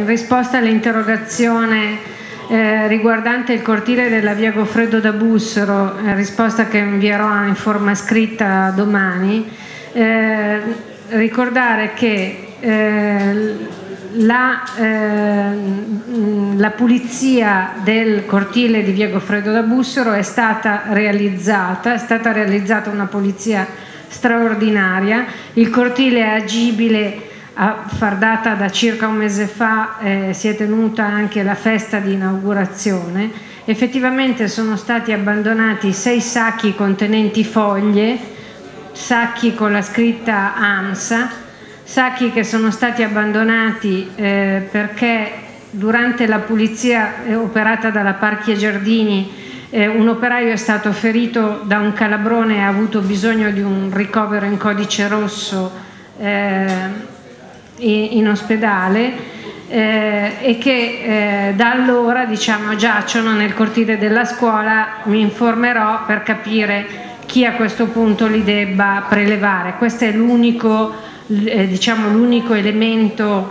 in risposta all'interrogazione riguardante il cortile della via Goffredo da Bussero, risposta che invierò in forma scritta domani, ricordare che la pulizia del cortile di via Goffredo da Bussero è stata realizzata una pulizia straordinaria. Il cortile è agibile a far data da circa un mese fa, si è tenuta anche la festa di inaugurazione. Effettivamente sono stati abbandonati 6 sacchi contenenti foglie, sacchi con la scritta AMSA, sacchi che sono stati abbandonati perché durante la pulizia operata dalla Parchi e Giardini un operaio è stato ferito da un calabrone e ha avuto bisogno di un ricovero in codice rosso in ospedale, e che da allora giacciono nel cortile della scuola. Mi informerò per capire chi a questo punto li debba prelevare. Questo è l'unico elemento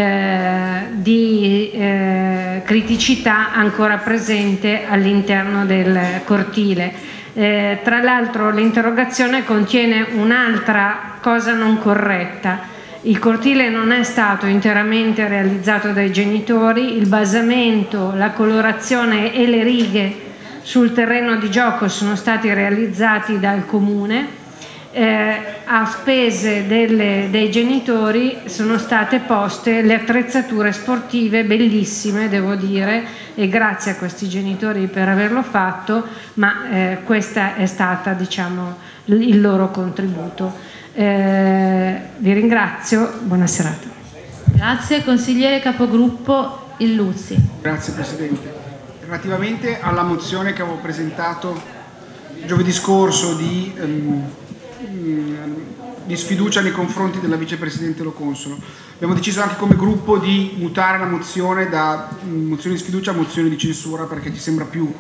di criticità ancora presente all'interno del cortile. Tra l'altro l'interrogazione contiene un'altra cosa non corretta. Il cortile non è stato interamente realizzato dai genitori, il basamento, la colorazione e le righe sul terreno di gioco sono stati realizzati dal comune, a spese dei genitori sono state poste le attrezzature sportive bellissime, devo dire, e grazie a questi genitori per averlo fatto, ma questa è stata il loro contributo. Vi ringrazio, buona serata. Grazie. Consigliere capogruppo Illuzzi. Grazie Presidente. Relativamente alla mozione che avevo presentato giovedì scorso di sfiducia nei confronti della Vicepresidente Lo Consolo, abbiamo deciso anche come gruppo di mutare la mozione da mozione di sfiducia a mozione di censura, perché ci sembra più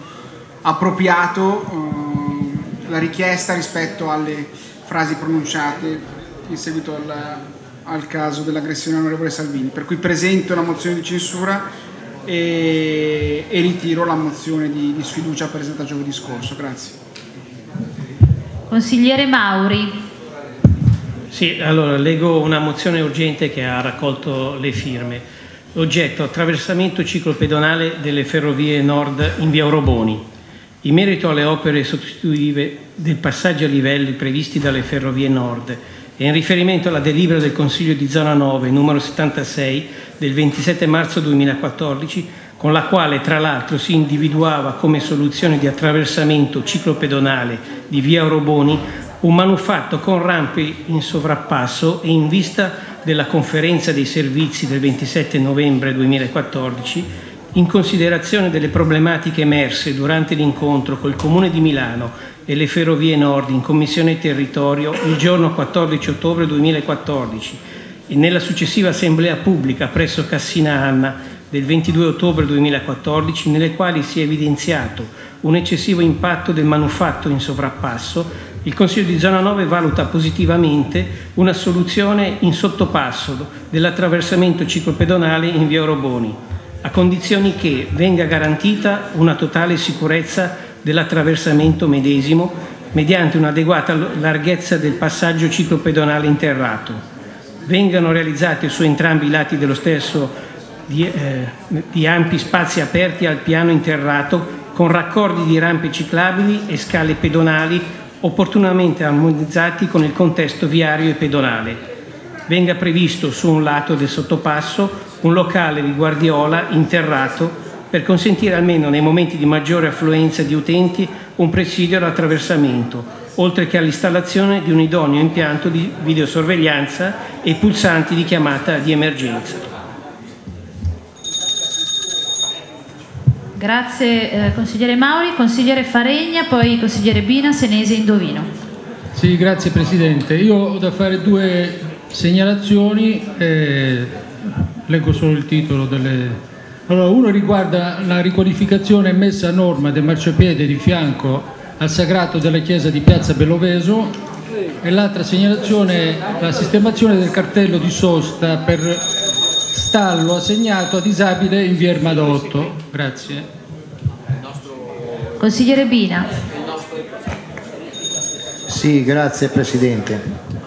appropriato la richiesta rispetto alle frasi pronunciate in seguito al caso dell'aggressione all'onorevole Salvini, per cui presento la mozione di censura e ritiro la mozione di sfiducia presentata giovedì scorso. Grazie. Consigliere Mauri. Sì, allora leggo una mozione urgente che ha raccolto le firme. Oggetto: attraversamento ciclopedonale delle Ferrovie Nord in via Oroboni. In merito alle opere sostitutive del passaggio a livelli previsti dalle Ferrovie Nord e in riferimento alla delibera del Consiglio di Zona 9 numero 76 del 27 marzo 2014, con la quale tra l'altro si individuava come soluzione di attraversamento ciclopedonale di via Oroboni un manufatto con rampe in sovrappasso, e in vista della conferenza dei servizi del 27 novembre 2014, in considerazione delle problematiche emerse durante l'incontro col Comune di Milano e le Ferrovie Nord in Commissione Territorio il giorno 14 ottobre 2014 e nella successiva assemblea pubblica presso Cassina Anna del 22 ottobre 2014, nelle quali si è evidenziato un eccessivo impatto del manufatto in sovrappasso, il Consiglio di Zona 9 valuta positivamente una soluzione in sottopasso dell'attraversamento ciclopedonale in via Oroboni, a condizioni che venga garantita una totale sicurezza dell'attraversamento medesimo mediante un'adeguata larghezza del passaggio ciclopedonale interrato. Vengano realizzati su entrambi i lati dello stesso di ampi spazi aperti al piano interrato con raccordi di rampe ciclabili e scale pedonali opportunamente armonizzati con il contesto viario e pedonale. Venga previsto su un lato del sottopasso un locale di guardiola interrato per consentire almeno nei momenti di maggiore affluenza di utenti un presidio all'attraversamento, oltre che all'installazione di un idoneo impianto di videosorveglianza e pulsanti di chiamata di emergenza. Grazie consigliere Mauri. Consigliere Faregna, poi consigliere Bina, Senese, Indovino. Sì, grazie Presidente. Io ho da fare due segnalazioni, leggo solo il titolo delle... Allora, uno riguarda la riqualificazione e messa a norma del marciapiede di fianco al sagrato della chiesa di Piazza Belloveso, e l'altra segnalazione è la sistemazione del cartello di sosta per stallo assegnato a disabile in via Ermadotto. Grazie. Consigliere Bina. Sì, grazie Presidente.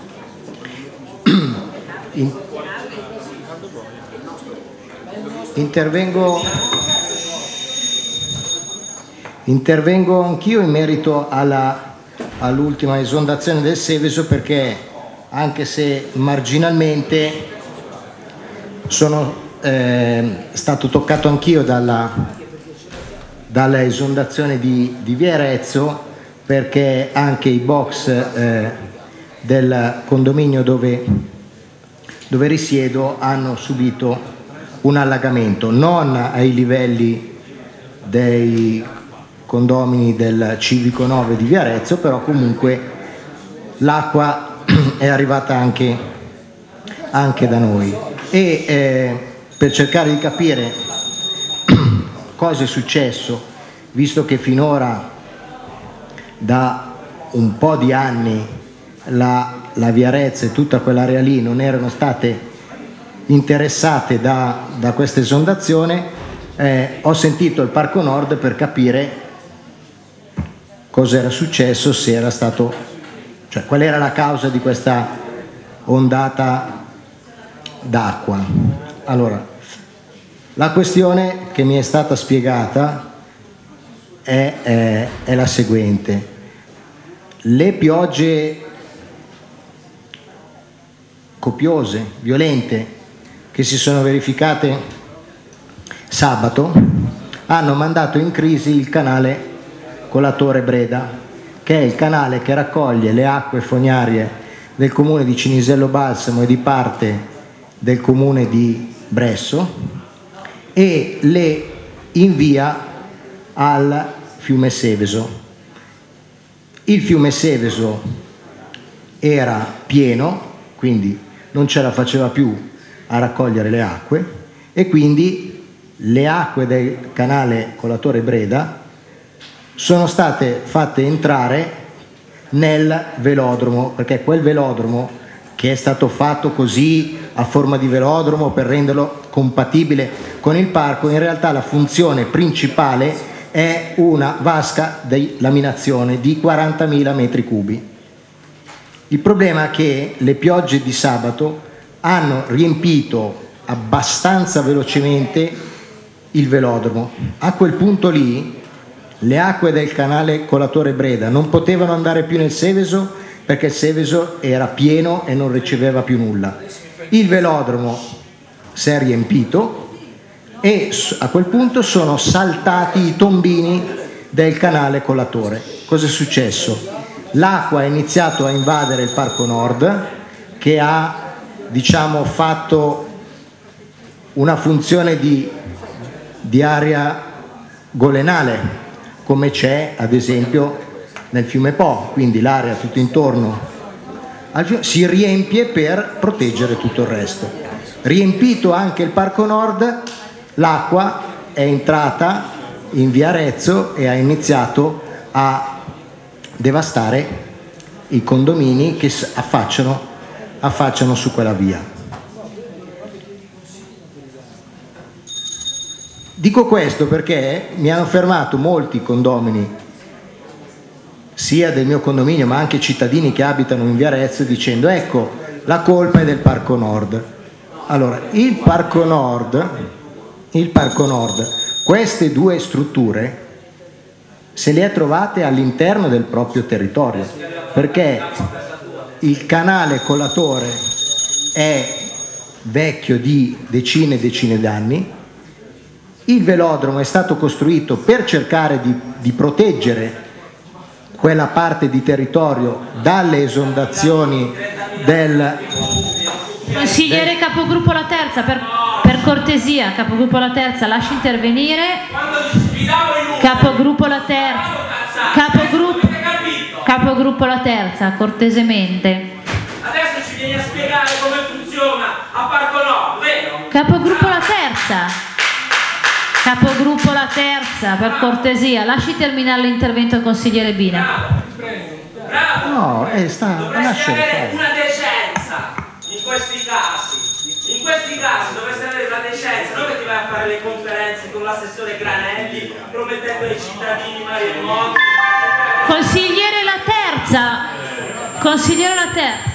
Intervengo anch'io in merito all'ultima esondazione del Seveso, perché anche se marginalmente sono stato toccato anch'io dalla esondazione di via Arezzo, perché anche i box del condominio dove risiedo hanno subito un allagamento, non ai livelli dei condomini del Civico 9 di via Arezzo, però comunque l'acqua è arrivata anche da noi. E per cercare di capire cosa è successo, visto che finora da un po' di anni la via Arezzo e tutta quell'area lì non erano state interessate da questa esondazione, ho sentito il Parco Nord per capire cosa era successo, se era stato, cioè qual era la causa di questa ondata d'acqua. Allora, la questione che mi è stata spiegata è la seguente: le piogge copiose, violente, che si sono verificate sabato hanno mandato in crisi il canale Colatore Breda, che è il canale che raccoglie le acque fognarie del comune di Cinisello Balsamo e di parte del comune di Bresso e le invia al fiume Seveso. Il fiume Seveso era pieno, quindi non ce la faceva più a raccogliere le acque, e quindi le acque del canale Colatore Breda sono state fatte entrare nel velodromo, perché quel velodromo, che è stato fatto così a forma di velodromo per renderlo compatibile con il parco, in realtà la funzione principale è una vasca di laminazione di 40.000 metri cubi. Il problema è che le piogge di sabato hanno riempito abbastanza velocemente il velodromo. A quel punto lì le acque del canale Colatore Breda non potevano andare più nel Seveso, perché il Seveso era pieno e non riceveva più nulla. Il velodromo si è riempito e a quel punto sono saltati i tombini del canale Colatore. Cosa è successo? L'acqua ha iniziato a invadere il Parco Nord, che ha, diciamo, fatto una funzione di area golenale, come c'è ad esempio nel fiume Po, quindi l'area tutto intorno al fiume si riempie per proteggere tutto il resto. Riempito anche il Parco Nord, l'acqua è entrata in via Arezzo e ha iniziato a devastare i condomini che affacciano su quella via. Dico questo perché mi hanno fermato molti condomini, sia del mio condominio ma anche cittadini che abitano in via Arezzo, dicendo: ecco, la colpa è del Parco Nord. Allora, il Parco Nord, queste due strutture se le ha trovate all'interno del proprio territorio, perché il canale Colatore è vecchio di decine e decine d'anni. Il velodromo è stato costruito per cercare di proteggere quella parte di territorio dalle esondazioni del... Consigliere Capogruppo La Terza, per cortesia, Capogruppo La Terza, lasci intervenire. Capogruppo La Terza, Capogruppo La Terza, cortesemente. Adesso ci vieni a spiegare come funziona a Parco Nord, vero? Capogruppo La Terza. Capogruppo La Terza, per cortesia, lasci terminare l'intervento al consigliere Bina. Bravo! No, dovresti avere una decenza in questi casi. In questi casi dovresti avere una a fare le conferenze con l'assessore Granelli, promettendo ai cittadini maremoto. Consigliere La Terza. Consigliere La Terza.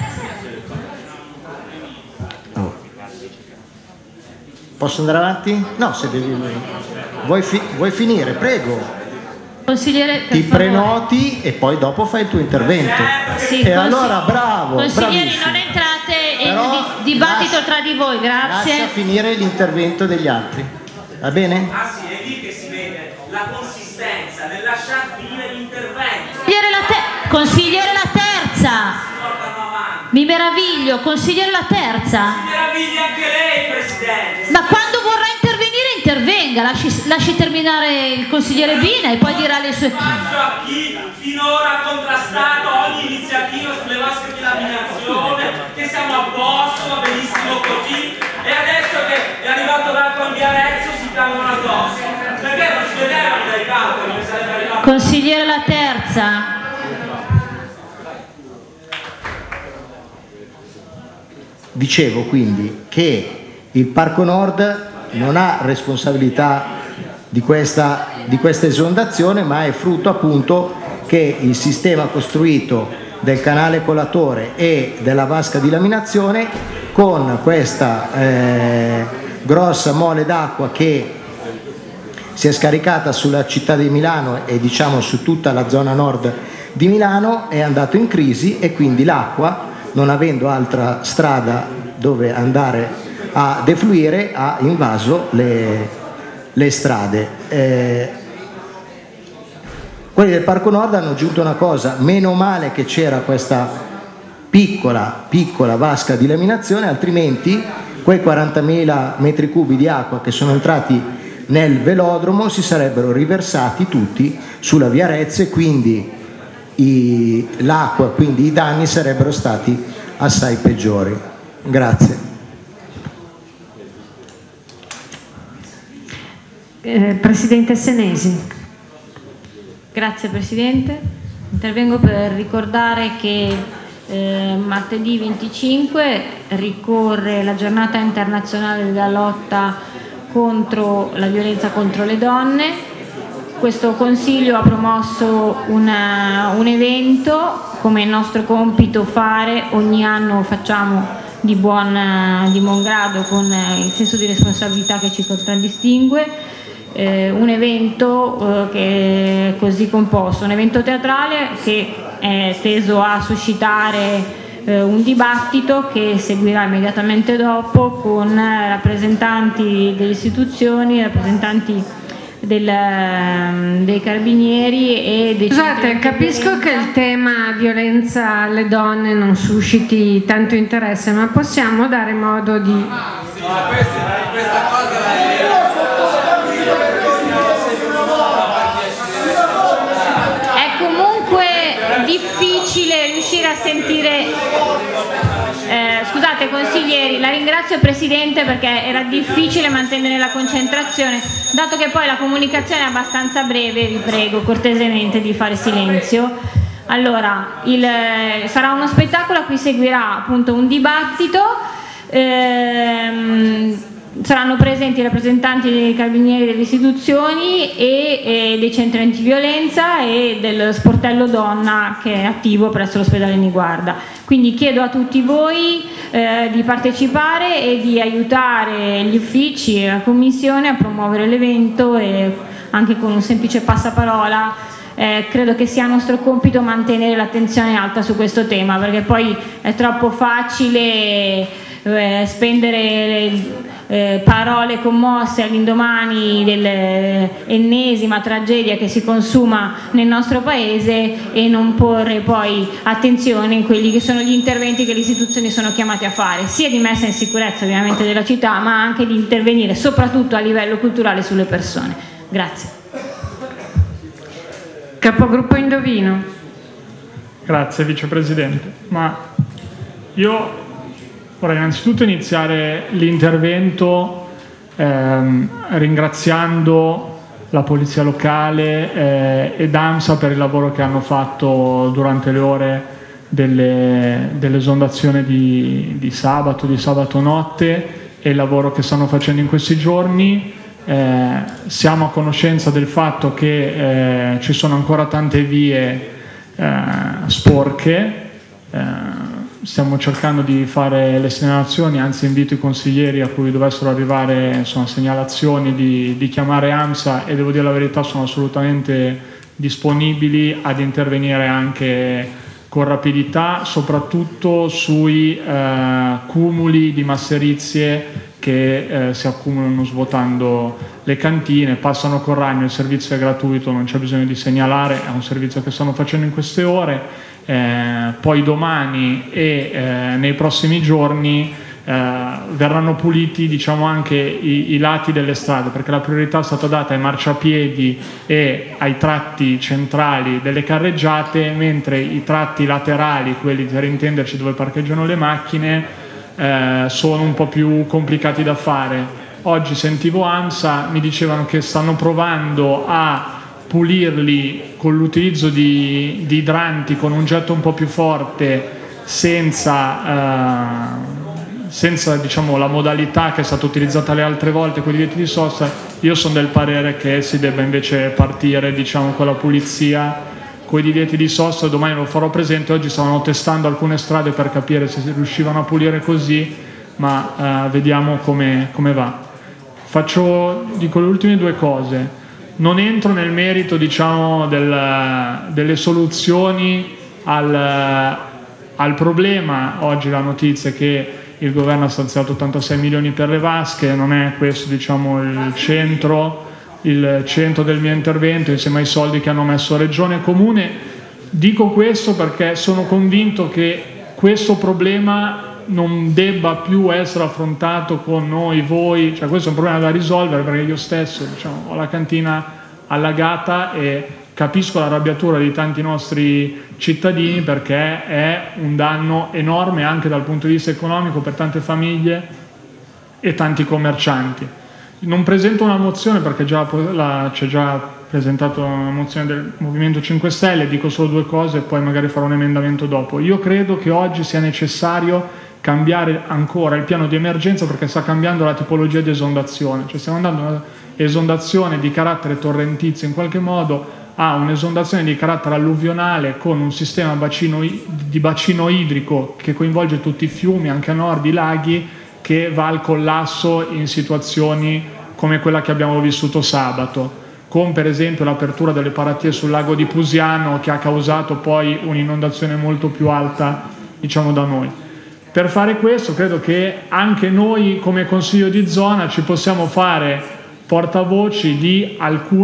Posso andare avanti? No, se devi... Vuoi finire? Prego. Consigliere, ti prenoti e poi dopo fai il tuo intervento. Sì, e allora bravo. Consiglieri, bravissimo. non entrate in dibattito tra di voi, grazie. Lascia finire l'intervento degli altri. Va bene? Ah sì, è lì che si vede la consistenza nel lasciar finire l'intervento. Consigliere La Terza. Mi meraviglio, consigliere La Terza. Si meraviglia anche lei, Presidente. Ma quando vorrà intervenire, intervenga. Lasci terminare il consigliere Bina e poi dirà le sue... Spazio a chi finora ha contrastato ogni iniziativa sulle vasche di laminazione, che siamo a posto, va benissimo così, e adesso che è arrivato l'acqua in via Arezzo si piangono addosso. Perché non si vedevano dai calcoli che sarebbe arrivato? Consigliere La Terza. Dicevo quindi che il Parco Nord non ha responsabilità di questa esondazione, ma è frutto appunto che il sistema costruito del canale colatore e della vasca di laminazione, con questa grossa mole d'acqua che si è scaricata sulla città di Milano e diciamo su tutta la zona nord di Milano, è andato in crisi e quindi l'acqua, non avendo altra strada dove andare a defluire, ha invaso le strade. Quelli del Parco Nord hanno aggiunto una cosa: meno male che c'era questa piccola vasca di laminazione, altrimenti quei 40.000 metri cubi di acqua che sono entrati nel velodromo si sarebbero riversati tutti sulla via Arezzo e quindi l'acqua, quindi i danni sarebbero stati assai peggiori. Grazie. Presidente Senesi. Grazie Presidente. Intervengo per ricordare che martedì 25 ricorre la giornata internazionale della lotta contro la violenza contro le donne. Questo Consiglio ha promosso un evento, come è nostro compito fare, ogni anno facciamo di buon grado, con il senso di responsabilità che ci contraddistingue, un evento che è così composto, un evento teatrale che è teso a suscitare un dibattito che seguirà immediatamente dopo con rappresentanti delle istituzioni, rappresentanti dei carabinieri e dei... Scusate, capisco che il tema violenza alle donne non susciti tanto interesse, ma possiamo dare modo di... È comunque difficile riuscire a sentire... Scusate consiglieri, la ringrazio Presidente perché era difficile mantenere la concentrazione. Dato che poi la comunicazione è abbastanza breve, vi prego cortesemente di fare silenzio. Allora, sarà uno spettacolo a cui seguirà appunto un dibattito. Saranno presenti i rappresentanti dei carabinieri delle istituzioni e dei centri antiviolenza e del sportello donna che è attivo presso l'ospedale Niguarda. Quindi chiedo a tutti voi di partecipare e di aiutare gli uffici e la Commissione a promuovere l'evento, e anche con un semplice passaparola. Credo che sia nostro compito mantenere l'attenzione alta su questo tema, perché poi è troppo facile spendere parole commosse all'indomani dell'ennesima tragedia che si consuma nel nostro paese e non porre poi attenzione in quelli che sono gli interventi che le istituzioni sono chiamate a fare, sia di messa in sicurezza ovviamente della città, ma anche di intervenire soprattutto a livello culturale sulle persone. Grazie. Capogruppo Indovino. Grazie Vicepresidente. Ma io vorrei innanzitutto iniziare l'intervento ringraziando la Polizia Locale ed AMSA per il lavoro che hanno fatto durante le ore dell'esondazione di sabato notte, e il lavoro che stanno facendo in questi giorni. siamo a conoscenza del fatto che ci sono ancora tante vie sporche, stiamo cercando di fare le segnalazioni, anzi invito i consiglieri a cui dovessero arrivare segnalazioni di chiamare AMSA, e devo dire la verità, sono assolutamente disponibili ad intervenire anche con rapidità, soprattutto sui cumuli di masserizie che si accumulano svuotando le cantine. Passano col ragno, il servizio è gratuito, non c'è bisogno di segnalare, è un servizio che stanno facendo in queste ore. Poi domani e nei prossimi giorni verranno puliti, diciamo, anche i lati delle strade, perché la priorità è stata data ai marciapiedi e ai tratti centrali delle carreggiate, mentre i tratti laterali, quelli per intenderci dove parcheggiano le macchine, sono un po' più complicati da fare. Oggi sentivo AMSA, mi dicevano che stanno provando a pulirli con l'utilizzo di idranti con un getto un po' più forte, senza diciamo, la modalità che è stata utilizzata le altre volte con i divieti di sosta. Io sono del parere che si debba invece partire, diciamo, con la pulizia con i divieti di sosta. Domani lo farò presente. Oggi stavano testando alcune strade per capire se si riuscivano a pulire così, ma vediamo come va. Dico le ultime due cose. Non entro nel merito, diciamo, delle soluzioni al problema. Oggi la notizia è che il governo ha stanziato 86 milioni per le vasche, non è questo, diciamo, il centro del mio intervento, insieme ai soldi che hanno messo Regione e Comune. Dico questo perché sono convinto che questo problema non debba più essere affrontato con noi, voi, cioè questo è un problema da risolvere, perché io stesso, diciamo, ho la cantina allagata e capisco l'arrabbiatura di tanti nostri cittadini, perché è un danno enorme anche dal punto di vista economico per tante famiglie e tanti commercianti. Non presento una mozione perché c'è già presentato una mozione del Movimento 5 Stelle, dico solo due cose e poi magari farò un emendamento dopo. Io credo che oggi sia necessario cambiare ancora il piano di emergenza, perché sta cambiando la tipologia di esondazione, cioè stiamo andando da un'esondazione di carattere torrentizio in qualche modo a un'esondazione di carattere alluvionale, con un sistema di bacino idrico che coinvolge tutti i fiumi, anche a nord i laghi, che va al collasso in situazioni come quella che abbiamo vissuto sabato, con per esempio l'apertura delle paratie sul lago di Pusiano, che ha causato poi un'inondazione molto più alta, diciamo, da noi. Per fare questo credo che anche noi come Consiglio di zona ci possiamo fare portavoci di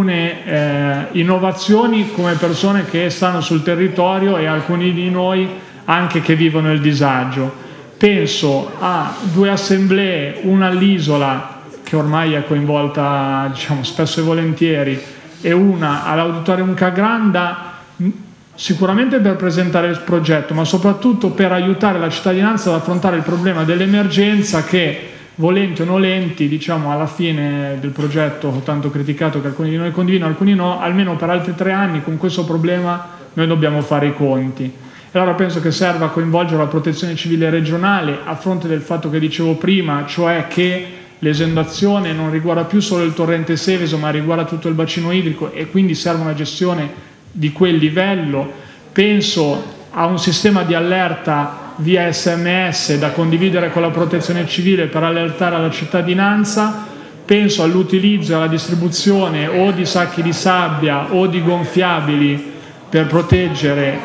alcune innovazioni come persone che stanno sul territorio, e alcuni di noi anche che vivono il disagio. Penso a due assemblee, una all'Isola, che ormai è coinvolta, diciamo, spesso e volentieri, e una all'Auditorium Cagranda, sicuramente per presentare il progetto, ma soprattutto per aiutare la cittadinanza ad affrontare il problema dell'emergenza che, volenti o nolenti, diciamo, alla fine del progetto, tanto criticato che alcuni di noi condividono, alcuni no, almeno per altri 3 anni con questo problema noi dobbiamo fare i conti. E allora penso che serva coinvolgere la Protezione Civile regionale, a fronte del fatto che dicevo prima, cioè che l'esondazione non riguarda più solo il torrente Seveso, ma riguarda tutto il bacino idrico, e quindi serve una gestione di quel livello. Penso a un sistema di allerta via SMS da condividere con la Protezione Civile per allertare la cittadinanza. Penso all'utilizzo e alla distribuzione o di sacchi di sabbia o di gonfiabili per proteggere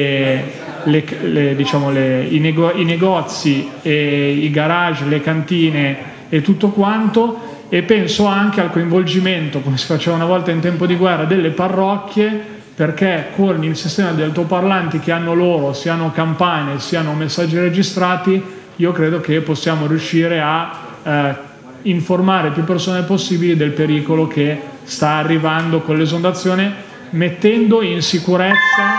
i negozi e i garage, le cantine e tutto quanto. E penso anche al coinvolgimento, come si faceva una volta in tempo di guerra, delle parrocchie, perché con il sistema di altoparlanti che hanno loro, siano campane, siano messaggi registrati, io credo che possiamo riuscire a informare più persone possibili del pericolo che sta arrivando con l'esondazione, mettendo in sicurezza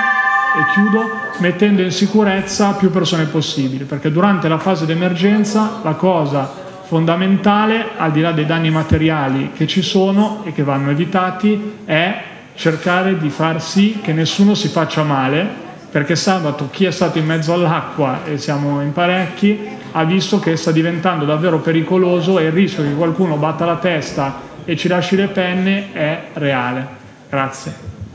più persone possibili, perché durante la fase d'emergenza la cosa fondamentale, al di là dei danni materiali che ci sono e che vanno evitati, è cercare di far sì che nessuno si faccia male, perché sabato chi è stato in mezzo all'acqua, e siamo in parecchi, ha visto che sta diventando davvero pericoloso, e il rischio che qualcuno batta la testa e ci lasci le penne è reale. Grazie.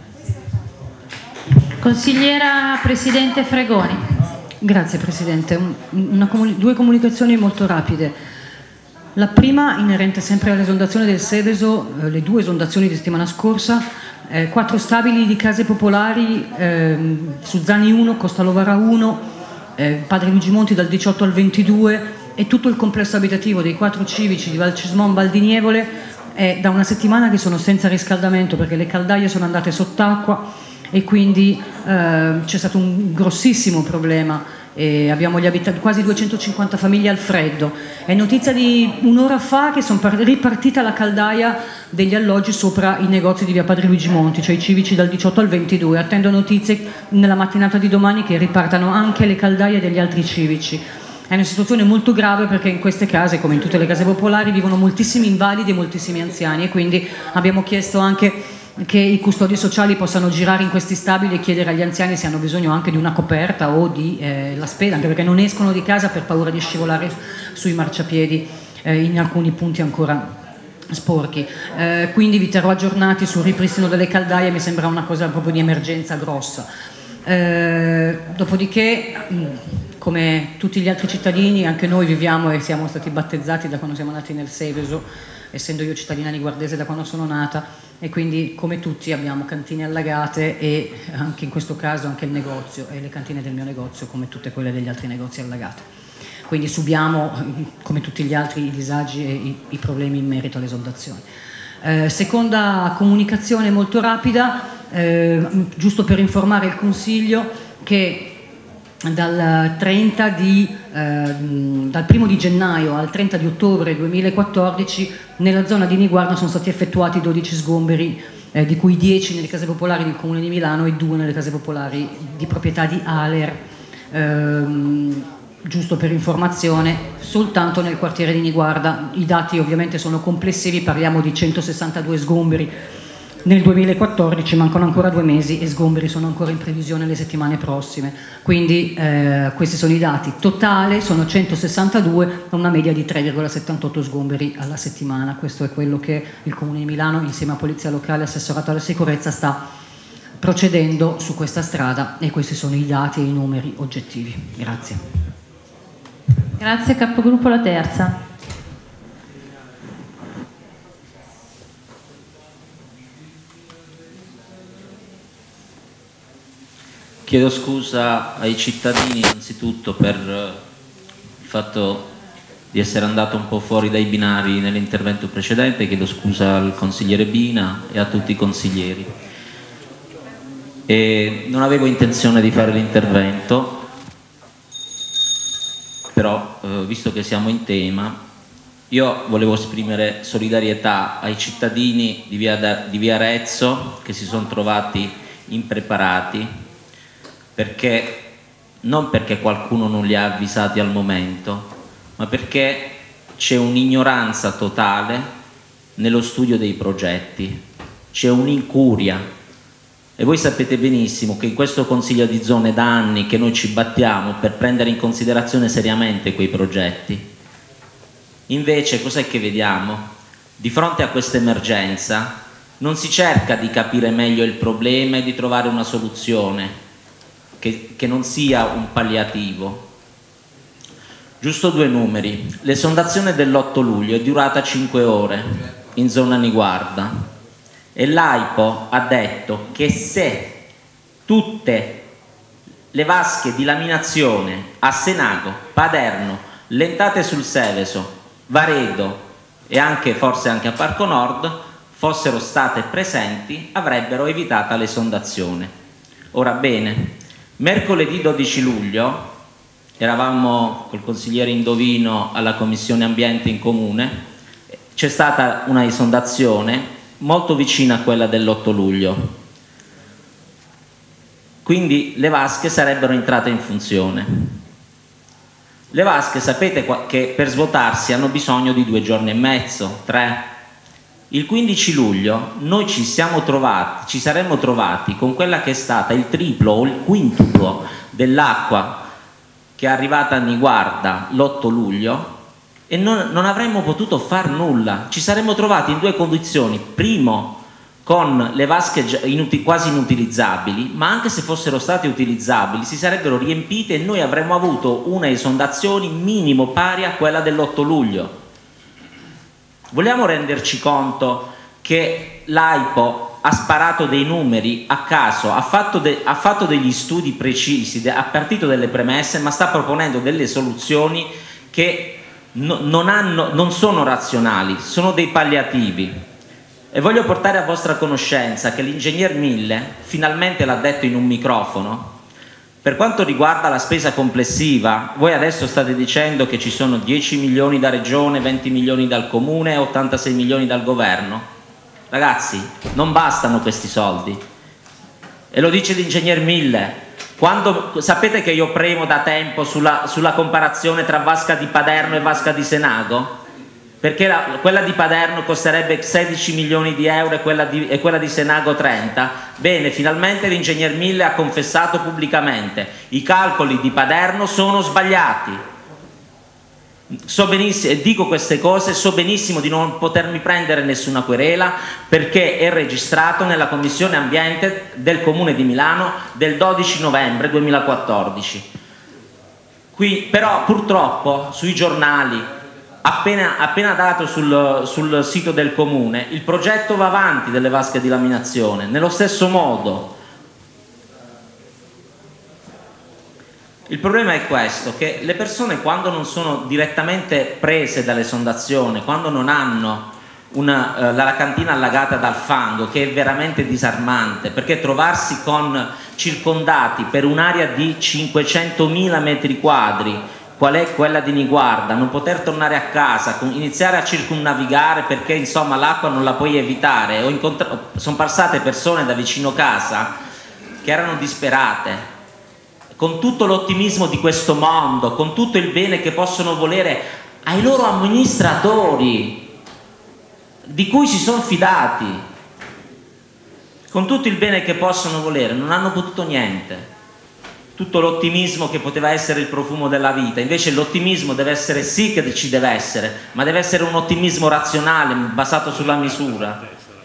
Consigliera Presidente Fregoni. Grazie Presidente, due comunicazioni molto rapide. La prima inerente sempre all'esondazione del Seveso, le due esondazioni di settimana scorsa, 4 stabili di case popolari, Suzzani 1, Costa Lovara 1, Padre Luigi Monti dal 18 al 22 e tutto il complesso abitativo dei 4 civici di Val Cismon, Val di Nievole è da una settimana che sono senza riscaldamento perché le caldaie sono andate sott'acqua e quindi c'è stato un grossissimo problema. E abbiamo quasi 250 famiglie al freddo. È notizia di un'ora fa che sono ripartita la caldaia degli alloggi sopra i negozi di via Padre Luigi Monti, cioè i civici dal 18 al 22. Attendo notizie nella mattinata di domani che ripartano anche le caldaie degli altri civici. È una situazione molto grave perché in queste case, come in tutte le case popolari, vivono moltissimi invalidi e moltissimi anziani e quindi abbiamo chiesto anche che i custodi sociali possano girare in questi stabili e chiedere agli anziani se hanno bisogno anche di una coperta o di la spesa, anche perché non escono di casa per paura di scivolare sui marciapiedi in alcuni punti ancora sporchi. Quindi vi terrò aggiornati sul ripristino delle caldaie, mi sembra una cosa proprio di emergenza grossa. Dopodiché, come tutti gli altri cittadini, anche noi viviamo e siamo stati battezzati da quando siamo nati nel Seveso, essendo io cittadina niguardese da quando sono nata, e quindi come tutti abbiamo cantine allagate e anche in questo caso anche il negozio e le cantine del mio negozio come tutte quelle degli altri negozi allagate. Quindi subiamo come tutti gli altri i disagi e i problemi in merito alle esondazioni. Seconda comunicazione molto rapida, giusto per informare il Consiglio che dal 1° di gennaio al 30 di ottobre 2014 nella zona di Niguarda sono stati effettuati 12 sgomberi, di cui 10 nelle case popolari del Comune di Milano e 2 nelle case popolari di proprietà di Aler. Giusto per informazione, soltanto nel quartiere di Niguarda. I dati ovviamente sono complessivi, parliamo di 162 sgomberi nel 2014, mancano ancora 2 mesi e sgomberi sono ancora in previsione le settimane prossime. Quindi questi sono i dati. Totale sono 162, una media di 3,78 sgomberi alla settimana. Questo è quello che il Comune di Milano, insieme a Polizia Locale e Assessorato alla Sicurezza, sta procedendo su questa strada e questi sono i dati e i numeri oggettivi. Grazie. Grazie, capogruppo La Terza. Chiedo scusa ai cittadini innanzitutto per il fatto di essere andato un po' fuori dai binari nell'intervento precedente, chiedo scusa al consigliere Bina e a tutti i consiglieri. E non avevo intenzione di fare l'intervento, però visto che siamo in tema, io volevo esprimere solidarietà ai cittadini di via Arezzo che si sono trovati impreparati, non perché qualcuno non li ha avvisati al momento, ma perché c'è un'ignoranza totale nello studio dei progetti, c'è un'incuria. E voi sapete benissimo che in questo Consiglio di Zone da anni che noi ci battiamo per prendere in considerazione seriamente quei progetti. Invece cos'è che vediamo? Di fronte a questa emergenza non si cerca di capire meglio il problema e di trovare una soluzione che non sia un palliativo. Giusto 2 numeri. L'esondazione dell'8 luglio è durata 5 ore in zona Niguarda e l'AIPO ha detto che se tutte le vasche di laminazione a Senago, Paderno, Lentate sul Seveso, Varedo e forse anche a Parco Nord fossero state presenti, avrebbero evitato l'esondazione. Ora bene, mercoledì 12 luglio eravamo col consigliere Indovino alla Commissione Ambiente in Comune, c'è stata una esondazione molto vicina a quella dell'8 luglio, quindi le vasche sarebbero entrate in funzione. Le vasche sapete che per svuotarsi hanno bisogno di 2 giorni e mezzo, 3. Il 15 luglio noi ci saremmo trovati con quella che è stata il triplo o il quintuplo dell'acqua che è arrivata a Niguarda l'8 luglio e non avremmo potuto far nulla. Ci saremmo trovati in due condizioni: primo, con le vasche quasi inutilizzabili, ma anche se fossero state utilizzabili si sarebbero riempite e noi avremmo avuto una esondazione minimo pari a quella dell'8 luglio. Vogliamo renderci conto che l'AIPO ha sparato dei numeri a caso, ha fatto degli studi precisi, ha partito delle premesse, ma sta proponendo delle soluzioni che non sono razionali, sono dei palliativi. E voglio portare a vostra conoscenza che l'ingegner Mille finalmente l'ha detto in un microfono. Per quanto riguarda la spesa complessiva, voi adesso state dicendo che ci sono 10 milioni da regione, 20 milioni dal comune e 86 milioni dal governo. Ragazzi, non bastano questi soldi. E lo dice l'ingegner Mille. Sapete che io premo da tempo sulla comparazione tra Vasca di Paderno e Vasca di Senago? Perché quella di Paderno costerebbe 16 milioni di euro e quella di Senago 30. Bene, finalmente l'ingegner Mille ha confessato pubblicamente: i calcoli di Paderno sono sbagliati. So benissimo, e dico queste cose, so benissimo di non potermi prendere nessuna querela, perché è registrato nella Commissione Ambiente del Comune di Milano del 12 novembre 2014. Però purtroppo sui giornali, appena dato sul sito del comune, il progetto va avanti delle vasche di laminazione nello stesso modo. Il problema è questo, che le persone, quando non sono direttamente prese dall'esondazione, quando non hanno la cantina allagata dal fango, che è veramente disarmante, perché trovarsi circondati per un'area di 500.000 metri quadri, qual è quella di Niguarda, non poter tornare a casa, iniziare a circumnavigare perché insomma l'acqua non la puoi evitare. Sono passate persone da vicino casa che erano disperate, con tutto l'ottimismo di questo mondo, con tutto il bene che possono volere ai loro amministratori, di cui si sono fidati, con tutto il bene che possono volere, non hanno potuto niente. Tutto l'ottimismo che poteva essere il profumo della vita, invece l'ottimismo deve essere, sì che ci deve essere, ma deve essere un ottimismo razionale, basato sulla misura.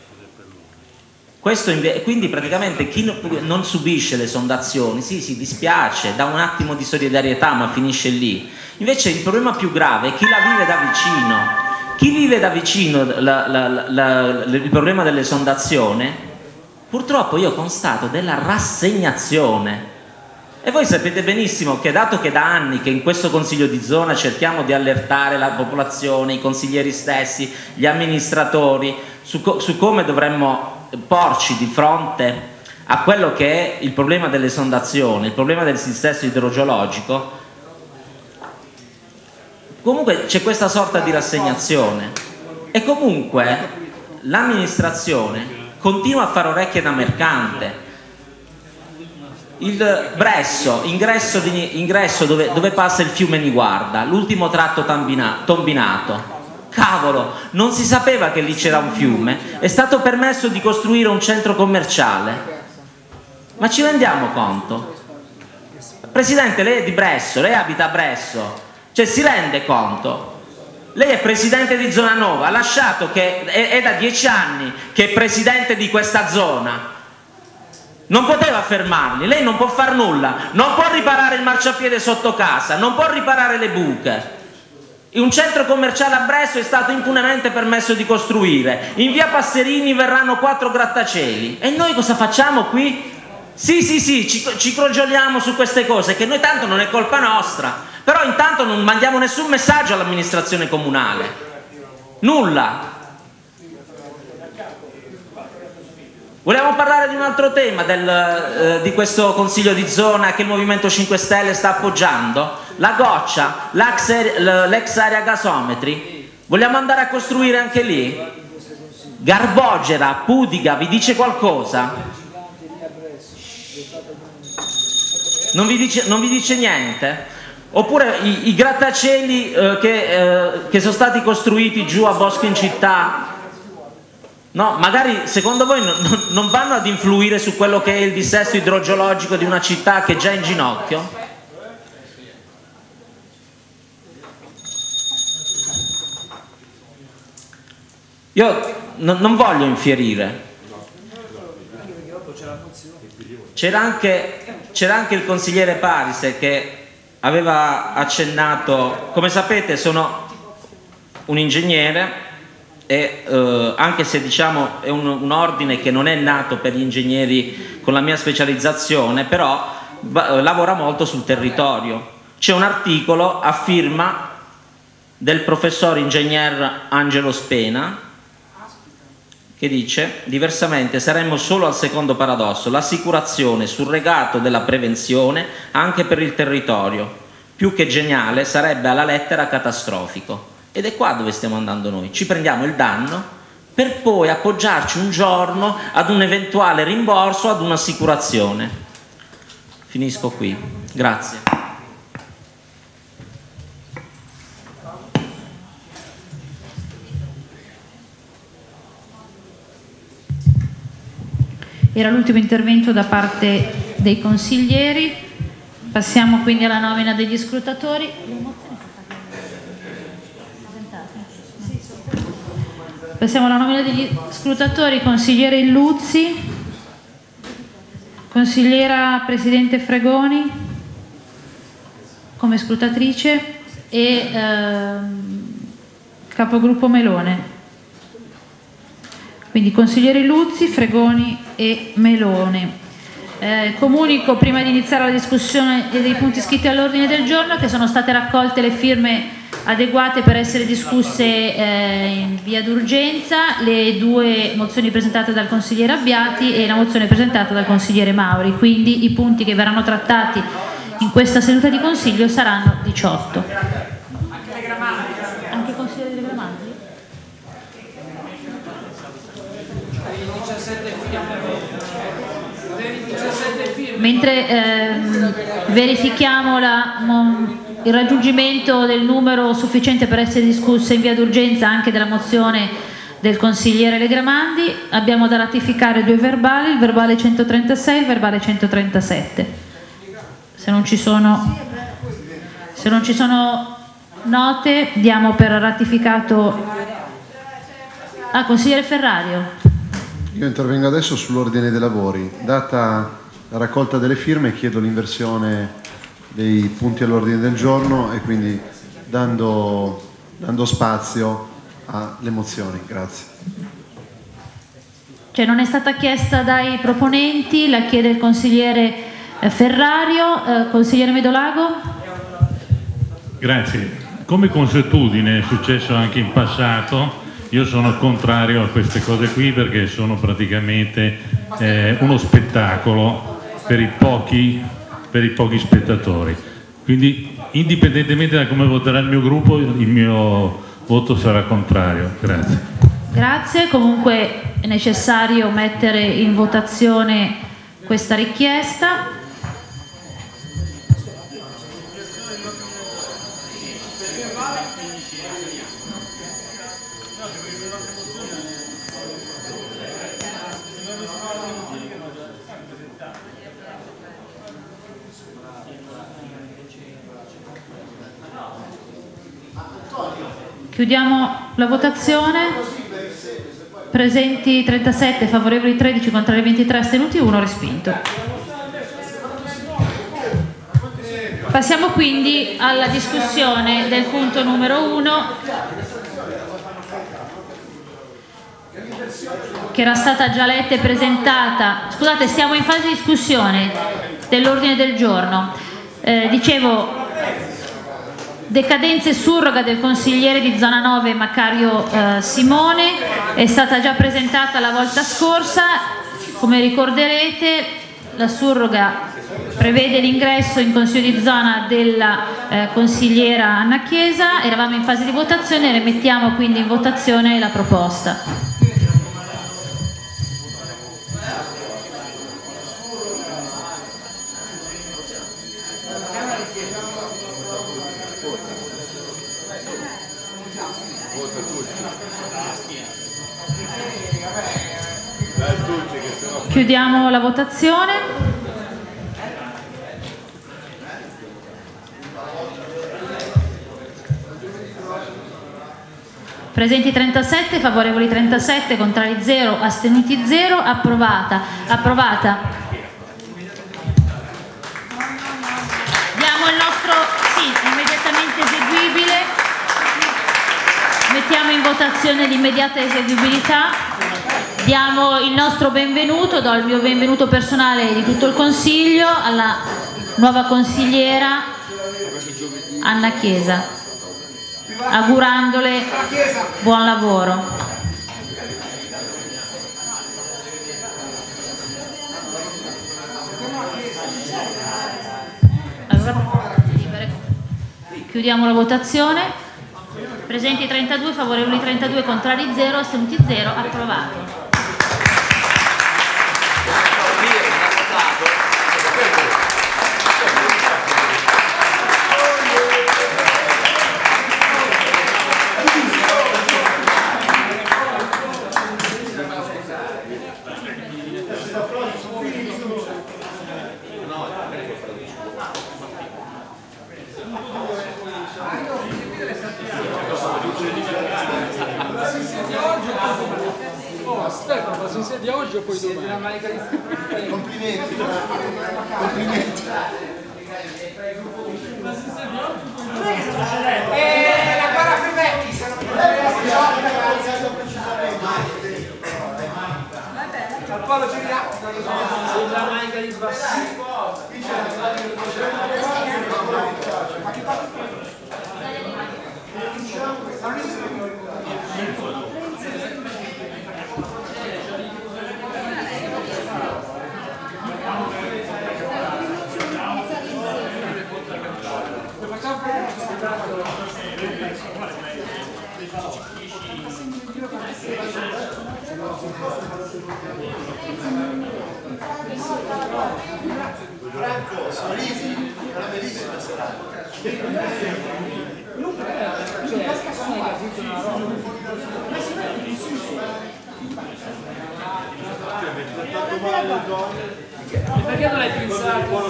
Quindi praticamente chi non subisce le esondazioni, sì, si dispiace, dà un attimo di solidarietà, ma finisce lì. Invece il problema più grave è chi la vive da vicino. Chi vive da vicino il problema dell'esondazione, purtroppo io constato della rassegnazione. E voi sapete benissimo che, dato che da anni che in questo Consiglio di zona cerchiamo di allertare la popolazione, i consiglieri stessi, gli amministratori, su come dovremmo porci di fronte a quello che è il problema dell'esondazione, il problema del dissesto idrogeologico, comunque c'è questa sorta di rassegnazione e comunque l'amministrazione continua a fare orecchie da mercante. Il Bresso, ingresso dove passa il fiume Niguarda, l'ultimo tratto tombinato, cavolo, non si sapeva che lì c'era un fiume, è stato permesso di costruire un centro commerciale, ma ci rendiamo conto? Presidente, lei è di Bresso, lei abita a Bresso, cioè si rende conto? Lei è presidente di Zona Nova, ha lasciato che è da 10 anni che è presidente di questa zona. Non poteva fermarli, lei non può far nulla, non può riparare il marciapiede sotto casa, non può riparare le buche. Un centro commerciale a Bresso è stato impunemente permesso di costruire, in via Passerini verranno 4 grattacieli e noi cosa facciamo qui? Sì, ci crogioliamo su queste cose, che noi tanto non è colpa nostra, però intanto non mandiamo nessun messaggio all'amministrazione comunale, nulla. Vogliamo parlare di un altro tema di questo Consiglio di zona che il Movimento 5 Stelle sta appoggiando? La Goccia, l'ex area gasometri. Vogliamo andare a costruire anche lì? Garbogera, Pudiga, vi dice qualcosa? Non vi dice niente? Oppure i grattacieli che sono stati costruiti giù a Bosco in Città? No, magari secondo voi non vanno ad influire su quello che è il dissesto idrogeologico di una città che è già in ginocchio? Io non voglio infierire. C'era anche il consigliere Parise che aveva accennato, come sapete sono un ingegnere e anche se diciamo è un ordine che non è nato per gli ingegneri con la mia specializzazione, però lavora molto sul territorio. C'è un articolo a firma del professor ingegner Angelo Spena che dice: diversamente saremmo solo al secondo paradosso, l'assicurazione surrogato della prevenzione anche per il territorio. Più che geniale sarebbe alla lettera catastrofico. Ed è qua dove stiamo andando noi, ci prendiamo il danno per poi appoggiarci un giorno ad un eventuale rimborso, ad un'assicurazione. Finisco qui, grazie. Era l'ultimo intervento da parte dei consiglieri, passiamo quindi alla nomina degli scrutatori. Passiamo alla nomina degli scrutatori. Consigliere Illuzzi, consigliera presidente Fregoni come scrutatrice e capogruppo Melone. Quindi consigliere Illuzzi, Fregoni e Melone. Comunico prima di iniziare la discussione dei punti iscritti all'ordine del giorno che sono state raccolte le firme adeguate per essere discusse in via d'urgenza, le due mozioni presentate dal consigliere Abbiati e la mozione presentata dal consigliere Mauri, quindi i punti che verranno trattati in questa seduta di consiglio saranno 18. Anche le Gramandi? Anche il consigliere delle Gramandi? Mentre verifichiamo il raggiungimento del numero sufficiente per essere discusse in via d'urgenza anche della mozione del consigliere Legramandi, abbiamo da ratificare due verbali, il verbale 136 e il verbale 137. Se non ci sono note, diamo per ratificato. Consigliere Ferrario. Io intervengo adesso sull'ordine dei lavori. Data la raccolta delle firme, chiedo l'inversione dei punti all'ordine del giorno e quindi dando spazio alle mozioni. Grazie. Cioè non è stata chiesta dai proponenti, la chiede il consigliere Ferrario. Consigliere Medolago. Grazie. Come consuetudine è successo anche in passato, io sono contrario a queste cose qui perché sono praticamente uno spettacolo per i pochi spettatori. Quindi indipendentemente da come voterà il mio gruppo, il mio voto sarà contrario. Grazie. Grazie, comunque è necessario mettere in votazione questa richiesta. Chiudiamo la votazione. Presenti 37, favorevoli 13, contrari 23, astenuti 1, respinto. Passiamo quindi alla discussione del punto numero 1, che era stata già letta e presentata. Scusate, siamo in fase di discussione dell'ordine del giorno. Dicevo, decadenza e surroga del consigliere di zona 9 Macario Simone, è stata già presentata la volta scorsa. Come ricorderete, la surroga prevede l'ingresso in consiglio di zona della consigliera Anna Chiesa. Eravamo in fase di votazione, rimettiamo quindi in votazione la proposta. Chiudiamo la votazione. Presenti 37, favorevoli 37, contrari 0, astenuti 0, approvata. Diamo il nostro sì, immediatamente eseguibile. Mettiamo in votazione l'immediata eseguibilità. Diamo il nostro benvenuto, do il mio benvenuto personale di tutto il Consiglio alla nuova consigliera Anna Chiesa, augurandole buon lavoro. Allora, chiudiamo la votazione. Presenti 32, favorevoli 32, contrari 0, astenuti 0, approvato. Stefano, ma si insedia oggi o poi domani? Complimenti. Complimenti. La guerra più vecchi sono al polo giriato sei Giamaica di Bassì. Franco, sorrisi, una bellissima serata. Perché non l'hai pensato?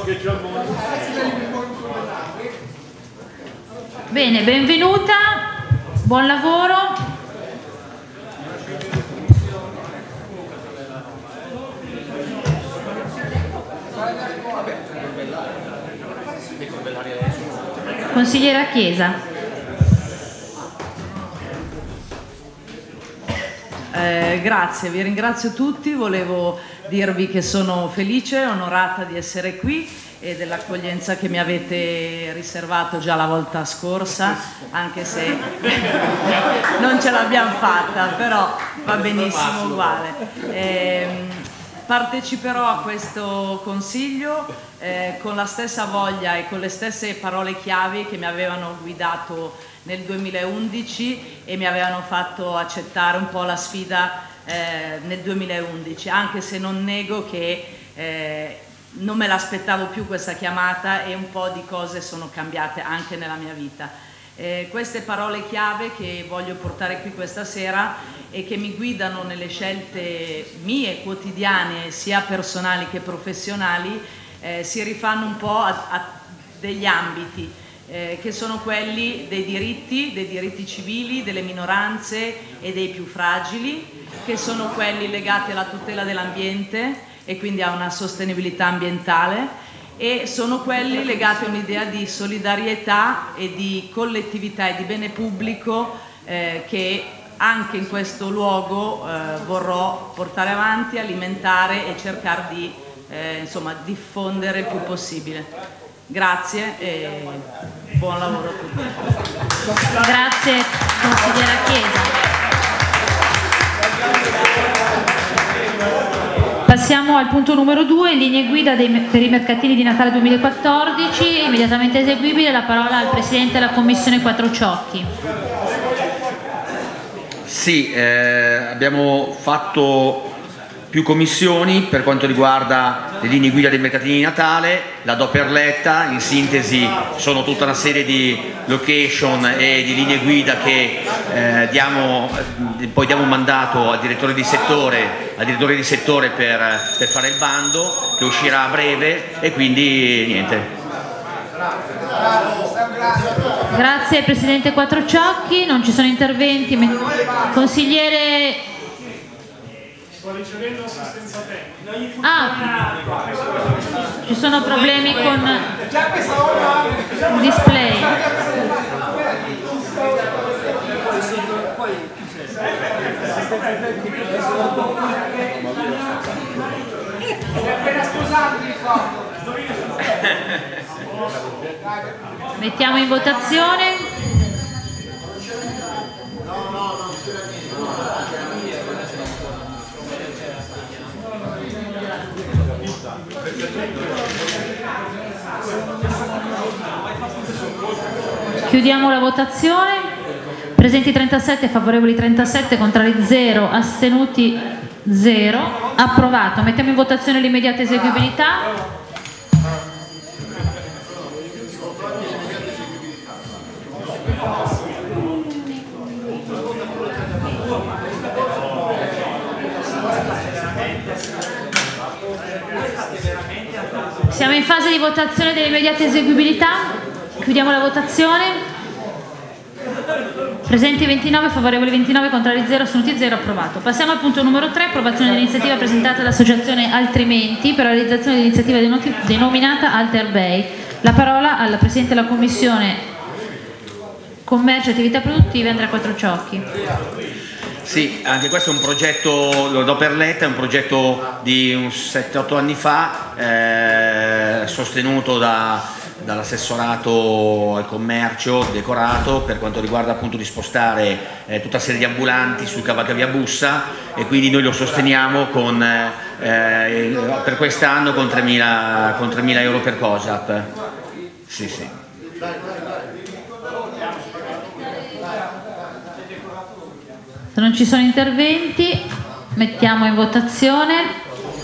Bene, benvenuta, buon lavoro. Consigliera Chiesa. Grazie, vi ringrazio tutti, volevo dirvi che sono felice e onorata di essere qui e dell'accoglienza che mi avete riservato già la volta scorsa, anche se non ce l'abbiamo fatta, però va benissimo uguale. Parteciperò a questo consiglio con la stessa voglia e con le stesse parole chiavi che mi avevano guidato nel 2011 e mi avevano fatto accettare un po' la sfida nel 2011, anche se non nego che non me l'aspettavo più questa chiamata e un po' di cose sono cambiate anche nella mia vita. Queste parole chiave che voglio portare qui questa sera e che mi guidano nelle scelte mie quotidiane, sia personali che professionali, si rifanno un po' a degli ambiti che sono quelli dei diritti civili, delle minoranze e dei più fragili, che sono quelli legati alla tutela dell'ambiente e quindi a una sostenibilità ambientale, e sono quelli legati a un'idea di solidarietà e di collettività e di bene pubblico che anche in questo luogo vorrò portare avanti, alimentare e cercare di insomma, diffondere il più possibile. Grazie e buon lavoro a tutti. Grazie consigliera Chiesa. Passiamo al punto numero 2, linee guida per i mercatini di Natale 2014, immediatamente eseguibile. La parola al Presidente della Commissione Quattrociocchi. Sì, abbiamo fatto più commissioni per quanto riguarda le linee guida dei mercatini di Natale, la do per letta, in sintesi sono tutta una serie di location e di linee guida che poi diamo un mandato al direttore di settore per fare il bando, che uscirà a breve, e quindi niente. Grazie Presidente Quattrociocchi, non ci sono interventi. Consigliere... Sto ricevendo assistenza tecnica. Ci sono problemi con il display. Mettiamo in votazione. Chiudiamo la votazione. Presenti 37, favorevoli 37, contrari 0, astenuti 0. Approvato. Mettiamo in votazione l'immediata eseguibilità. Siamo in fase di votazione dell'immediata eseguibilità. Chiudiamo la votazione. Presenti 29, favorevoli 29, contrari 0, astenuti 0, approvato. Passiamo al punto numero 3, approvazione dell'iniziativa presentata dall'associazione Altrimenti per la realizzazione dell'iniziativa denominata Alter Bay. La parola al Presidente della Commissione Commercio e Attività Produttive, Andrea Quattrociocchi. Sì, anche questo è un progetto, lo do per letta, è un progetto di 7-8 anni fa, sostenuto dall'assessorato al commercio Decorato, per quanto riguarda appunto di spostare tutta una serie di ambulanti sul cavalcavia Bussa, e quindi noi lo sosteniamo per quest'anno con 3.000 euro per COSAP. Sì, sì. Se non ci sono interventi, mettiamo in votazione.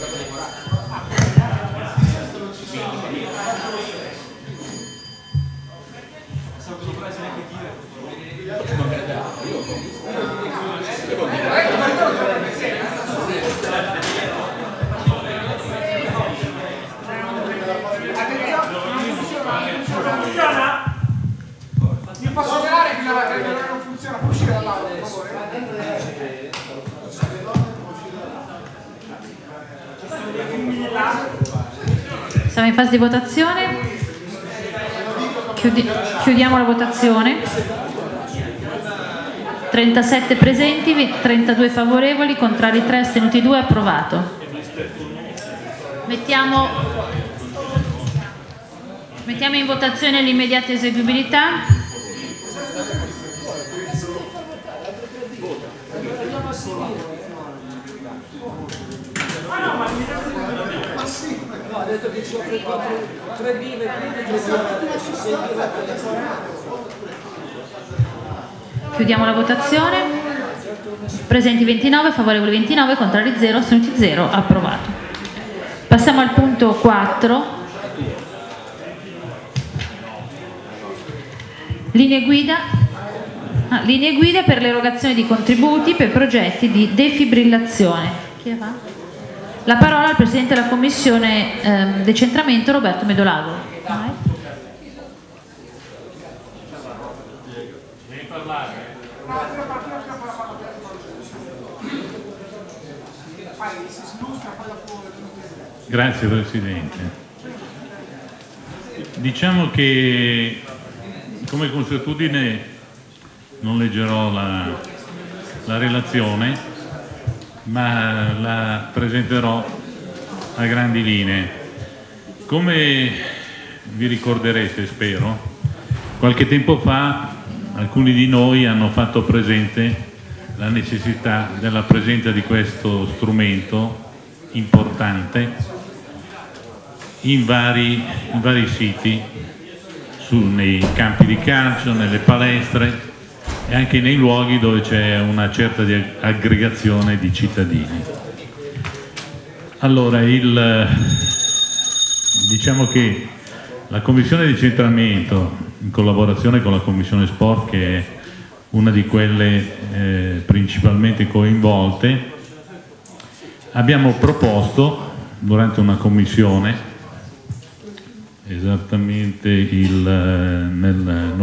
Mi posso vedere che non funziona, può uscire dall'aula, per favore? Siamo in fase di votazione. Chiudiamo la votazione. 37 presenti, 32 favorevoli, contrari 3, astenuti 2, approvato. Mettiamo in votazione l'immediata eseguibilità. Ha detto che ci offre 3 vive, Chiudiamo la votazione. Presenti 29, favorevoli 29, contrari 0, astenuti 0, approvato. Passiamo al punto 4. Linee guida per l'erogazione di contributi per progetti di defibrillazione. Chi va? La parola al Presidente della Commissione Decentramento, Roberto Medolago. Devi parlare. Grazie Presidente. Diciamo che come consuetudine non leggerò la relazione, ma la presenterò a grandi linee. Come vi ricorderete, spero, qualche tempo fa alcuni di noi hanno fatto presente la necessità della presenza di questo strumento importante in vari siti, nei campi di calcio, nelle palestre e anche nei luoghi dove c'è una certa aggregazione di cittadini. Allora, diciamo che la Commissione di Decentramento, in collaborazione con la Commissione Sport, che è una di quelle principalmente coinvolte, abbiamo proposto durante una commissione esattamente nel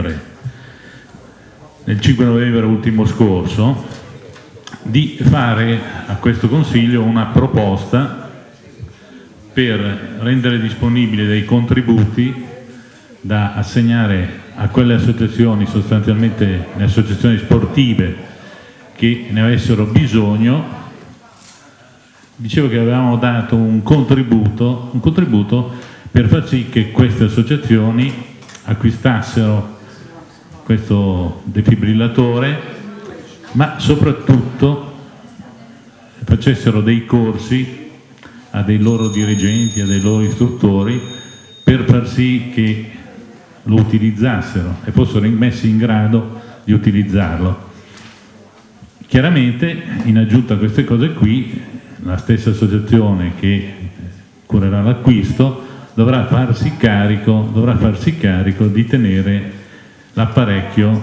5 novembre ultimo scorso, di fare a questo Consiglio una proposta per rendere disponibili dei contributi da assegnare a quelle associazioni, sostanzialmente le associazioni sportive che ne avessero bisogno. Dicevo che avevamo dato un contributo per far sì che queste associazioni acquistassero questo defibrillatore, ma soprattutto facessero dei corsi a dei loro dirigenti, a dei loro istruttori, per far sì che lo utilizzassero e fossero messi in grado di utilizzarlo. Chiaramente, in aggiunta a queste cose qui, la stessa associazione che curerà l'acquisto dovrà farsi carico di tenere l'apparecchio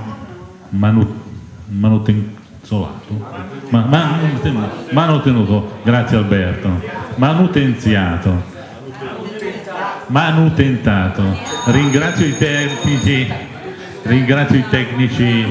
manutenuto, grazie Alberto, manutentato. Ringrazio i tecnici.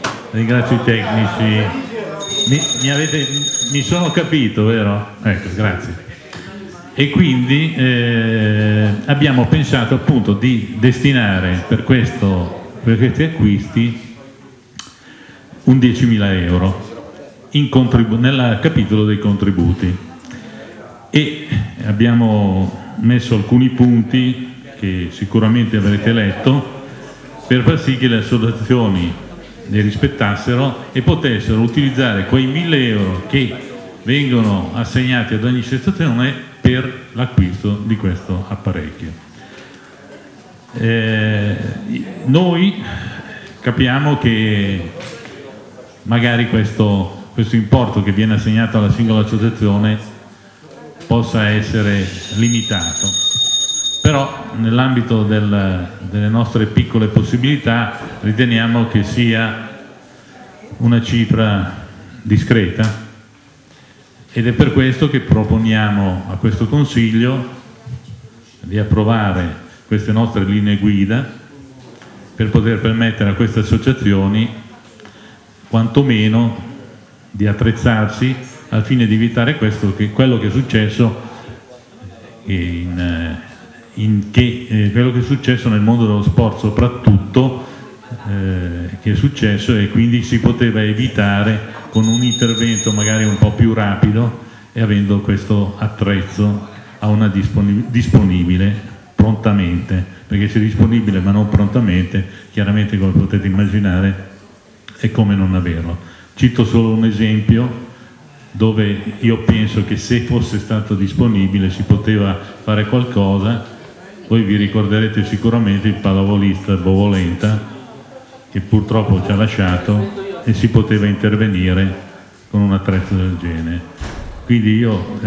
Mi sono capito, vero? Ecco, grazie. E quindi abbiamo pensato appunto di destinare per questi acquisti un 10.000 euro nel capitolo dei contributi, e abbiamo messo alcuni punti che sicuramente avrete letto per far sì che le associazioni li rispettassero e potessero utilizzare quei 1.000 euro che vengono assegnati ad ogni associazione per l'acquisto di questo apparecchio. Noi capiamo che magari questo importo che viene assegnato alla singola associazione possa essere limitato, però nell'ambito delle nostre piccole possibilità riteniamo che sia una cifra discreta, ed è per questo che proponiamo a questo Consiglio di approvare queste nostre linee guida per poter permettere a queste associazioni quantomeno di attrezzarsi al fine di evitare quello che è successo quello che è successo nel mondo dello sport, soprattutto che è successo, e quindi si poteva evitare con un intervento magari un po' più rapido, e avendo questo attrezzo disponibile prontamente, perché se è disponibile ma non prontamente, chiaramente, come potete immaginare, è come non averlo. Cito solo un esempio dove io penso che se fosse stato disponibile si poteva fare qualcosa. Voi vi ricorderete sicuramente il pallavolista Bovolenta, che purtroppo ci ha lasciato, e si poteva intervenire con un attrezzo del genere. Quindi io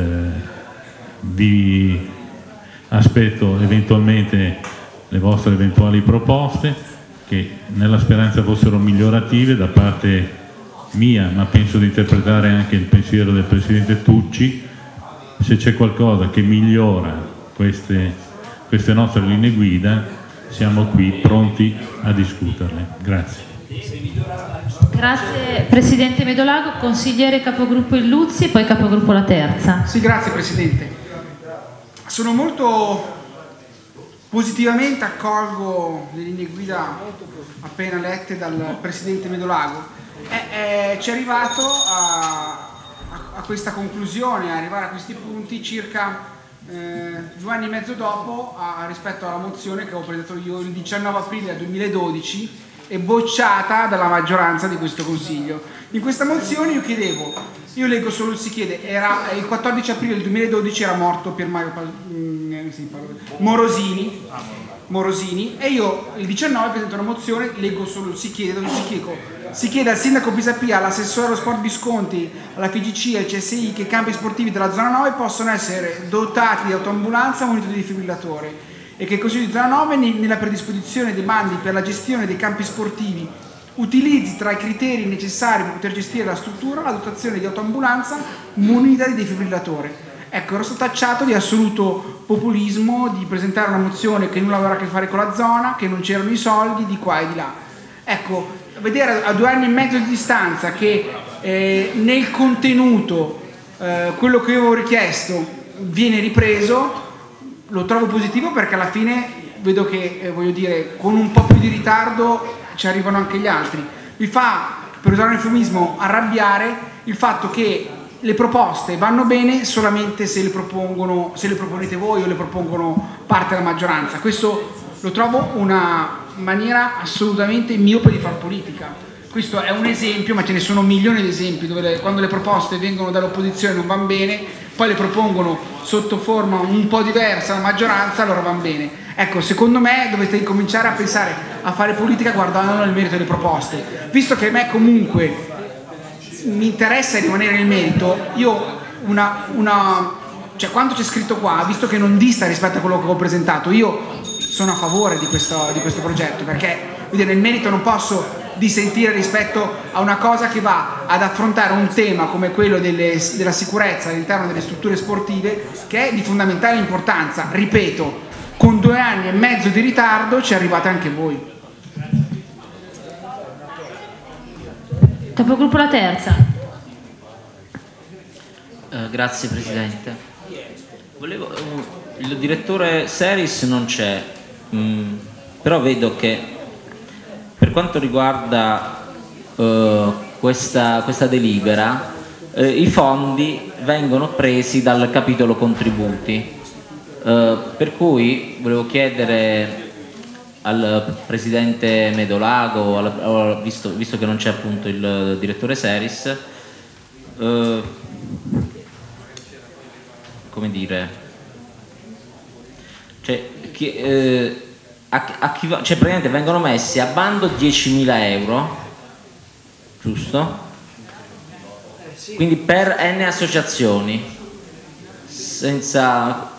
vi aspetto eventualmente le vostre eventuali proposte, che nella speranza fossero migliorative da parte mia, ma penso di interpretare anche il pensiero del Presidente Tucci. Se c'è qualcosa che migliora queste nostre linee guida, siamo qui pronti a discuterle. Grazie. Grazie Presidente Medolago. Consigliere capogruppo Illuzzi e poi capogruppo La Terza. Sì, grazie Presidente. Sono molto positivamente, accolgo le linee guida appena lette dal Presidente Medolago. Ci è arrivato a questa conclusione, a arrivare a questi punti circa 2 anni e mezzo dopo rispetto alla mozione che ho presentato io il 19 aprile 2012 e bocciata dalla maggioranza di questo Consiglio. In questa mozione io leggo solo si chiede, era il 14 aprile del 2012 era morto Pier Mario Morosini, e io il 19 presento una mozione, leggo solo si chiede, dove si chiede al sindaco Pisapia, all'assessore allo sport Visconti, alla FIGC e al CSI che i campi sportivi della zona 9 possono essere dotati di autoambulanza munito di defibrillatore, e che il Consiglio di zona 9 nella predisposizione dei bandi per la gestione dei campi sportivi utilizzi tra i criteri necessari per poter gestire la struttura la dotazione di autoambulanza munita di defibrillatore. Ecco, ero stato tacciato di assoluto populismo, di presentare una mozione che nulla aveva a che fare con la zona, che non c'erano i soldi, di qua e di là. Ecco, vedere a 2 anni e mezzo di distanza che nel contenuto quello che io avevo richiesto viene ripreso, lo trovo positivo, perché alla fine vedo che, voglio dire, con un po' più di ritardo ci arrivano anche gli altri. Mi fa, per usare un eufemismo, arrabbiare il fatto che le proposte vanno bene solamente se le proponete voi o le propongono parte della maggioranza. Questo lo trovo una maniera assolutamente miope di far politica. Questo è un esempio, ma ce ne sono milioni di esempi dove quando le proposte vengono dall'opposizione non vanno bene, poi le propongono sotto forma un po' diversa la maggioranza, allora vanno bene. Ecco, secondo me dovete cominciare a pensare a fare politica guardando nel merito delle proposte. Visto che a me comunque mi interessa rimanere nel merito, io cioè quanto c'è scritto qua, visto che non dista rispetto a quello che ho presentato, io sono a favore di questo progetto, perché nel merito non posso dissentire rispetto a una cosa che va ad affrontare un tema come quello della sicurezza all'interno delle strutture sportive, che è di fondamentale importanza. Ripeto, con 2 anni e mezzo di ritardo ci arrivate anche voi. Capogruppo La Terza. Grazie Presidente. Il direttore Seris non c'è, però vedo che per quanto riguarda questa delibera, i fondi vengono presi dal capitolo contributi, per cui volevo chiedere al Presidente Medolago, visto che non c'è appunto il direttore Seris, come dire, cioè praticamente vengono messi a bando 10.000 euro, giusto? Quindi per N associazioni, senza...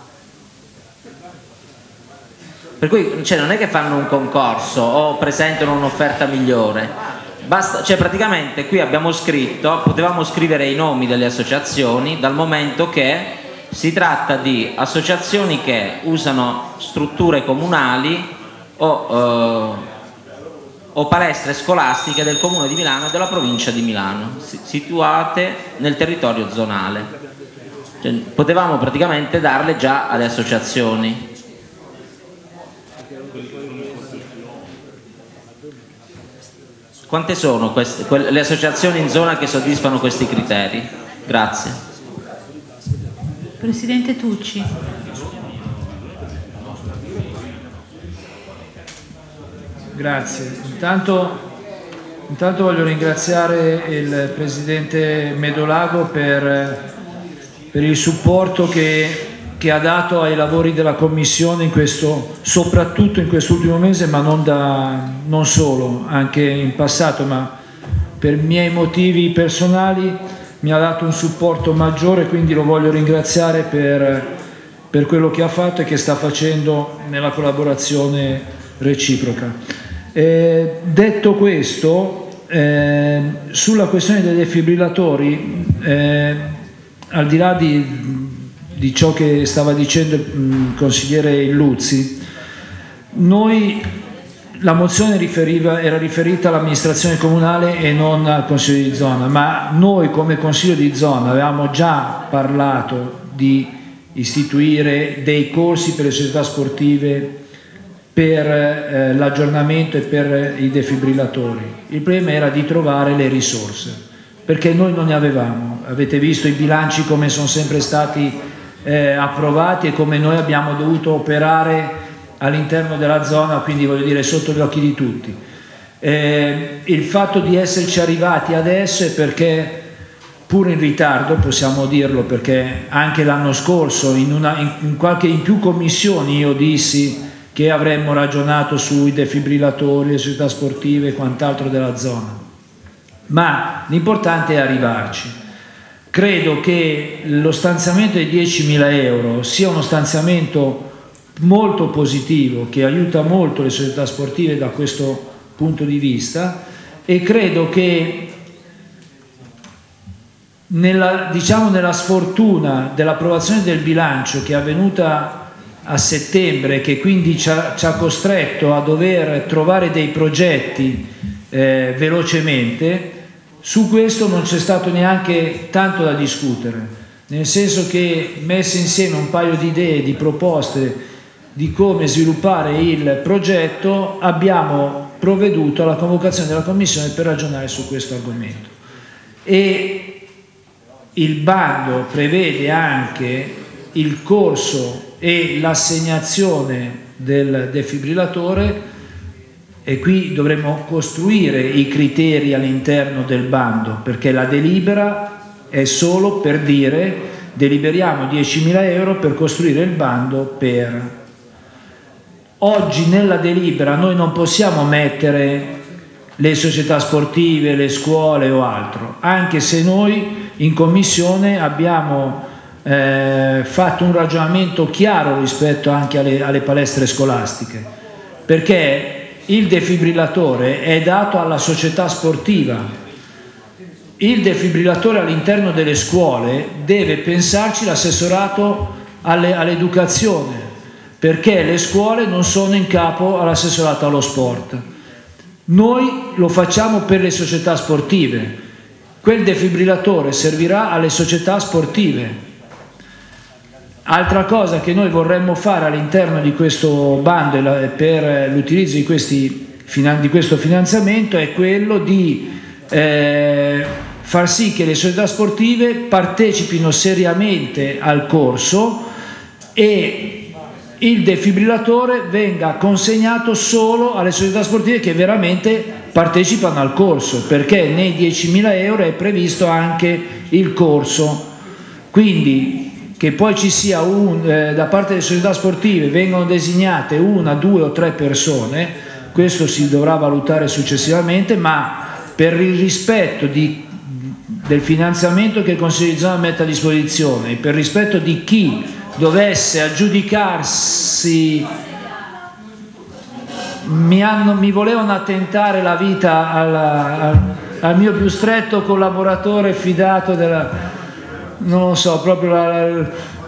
Per cui non è che fanno un concorso o presentano un'offerta migliore, basta, praticamente qui abbiamo scritto, potevamo scrivere i nomi delle associazioni, dal momento che si tratta di associazioni che usano strutture comunali o palestre scolastiche del Comune di Milano e della provincia di Milano, situate nel territorio zonale. Cioè, potevamo praticamente darle già alle associazioni. Quante sono le associazioni in zona che soddisfano questi criteri? Grazie. Presidente Tucci. Grazie. Intanto voglio ringraziare il Presidente Medolago per il supporto che ha dato ai lavori della Commissione soprattutto in quest'ultimo mese, ma non solo, anche in passato, ma per miei motivi personali mi ha dato un supporto maggiore, quindi lo voglio ringraziare per quello che ha fatto e che sta facendo nella collaborazione reciproca. Detto questo, sulla questione dei defibrillatori, al di là di ciò che stava dicendo il consigliere Illuzzi, la mozione era riferita all'amministrazione comunale e non al Consiglio di zona, ma noi come Consiglio di zona avevamo già parlato di istituire dei corsi per le società sportive per l'aggiornamento e per i defibrillatori. Il problema era di trovare le risorse, perché noi non ne avevamo. Avete visto i bilanci come sono sempre stati approvati e come noi abbiamo dovuto operare all'interno della zona, quindi voglio dire sotto gli occhi di tutti. Il fatto di esserci arrivati adesso è perché, pur in ritardo, possiamo dirlo, perché anche l'anno scorso in più commissioni io dissi che avremmo ragionato sui defibrillatori, le società sportive e quant'altro della zona, ma l'importante è arrivarci. Credo che lo stanziamento di 10.000 euro sia uno stanziamento molto positivo, che aiuta molto le società sportive da questo punto di vista, e credo che nella sfortuna dell'approvazione del bilancio che è avvenuta a settembre, che quindi ci ha costretto a dover trovare dei progetti velocemente, su questo non c'è stato neanche tanto da discutere, nel senso che messe insieme un paio di idee, di proposte di come sviluppare il progetto, abbiamo provveduto alla convocazione della Commissione per ragionare su questo argomento. E il bando prevede anche il corso e l'assegnazione del defibrillatore, e qui dovremo costruire i criteri all'interno del bando, perché la delibera è solo per dire deliberiamo 10.000 euro per costruire il bando per... Oggi nella delibera noi non possiamo mettere le società sportive, le scuole o altro, anche se noi in commissione abbiamo fatto un ragionamento chiaro rispetto anche alle palestre scolastiche, perché il defibrillatore è dato alla società sportiva. Il defibrillatore all'interno delle scuole deve pensarci l'assessorato all'educazione, perché le scuole non sono in capo all'assessorato allo sport. Noi lo facciamo per le società sportive, quel defibrillatore servirà alle società sportive. Altra cosa che noi vorremmo fare all'interno di questo bando per l'utilizzo di questo finanziamento è quello di far sì che le società sportive partecipino seriamente al corso e il defibrillatore venga consegnato solo alle società sportive che veramente partecipano al corso, perché nei 10.000 euro è previsto anche il corso. Quindi che poi ci sia da parte delle società sportive vengono designate 1, 2 o 3 persone, questo si dovrà valutare successivamente, ma per il rispetto del finanziamento che il Consiglio di zona mette a disposizione, per rispetto di chi dovesse aggiudicarsi, mi volevano attentare la vita al mio più stretto collaboratore fidato non lo so, proprio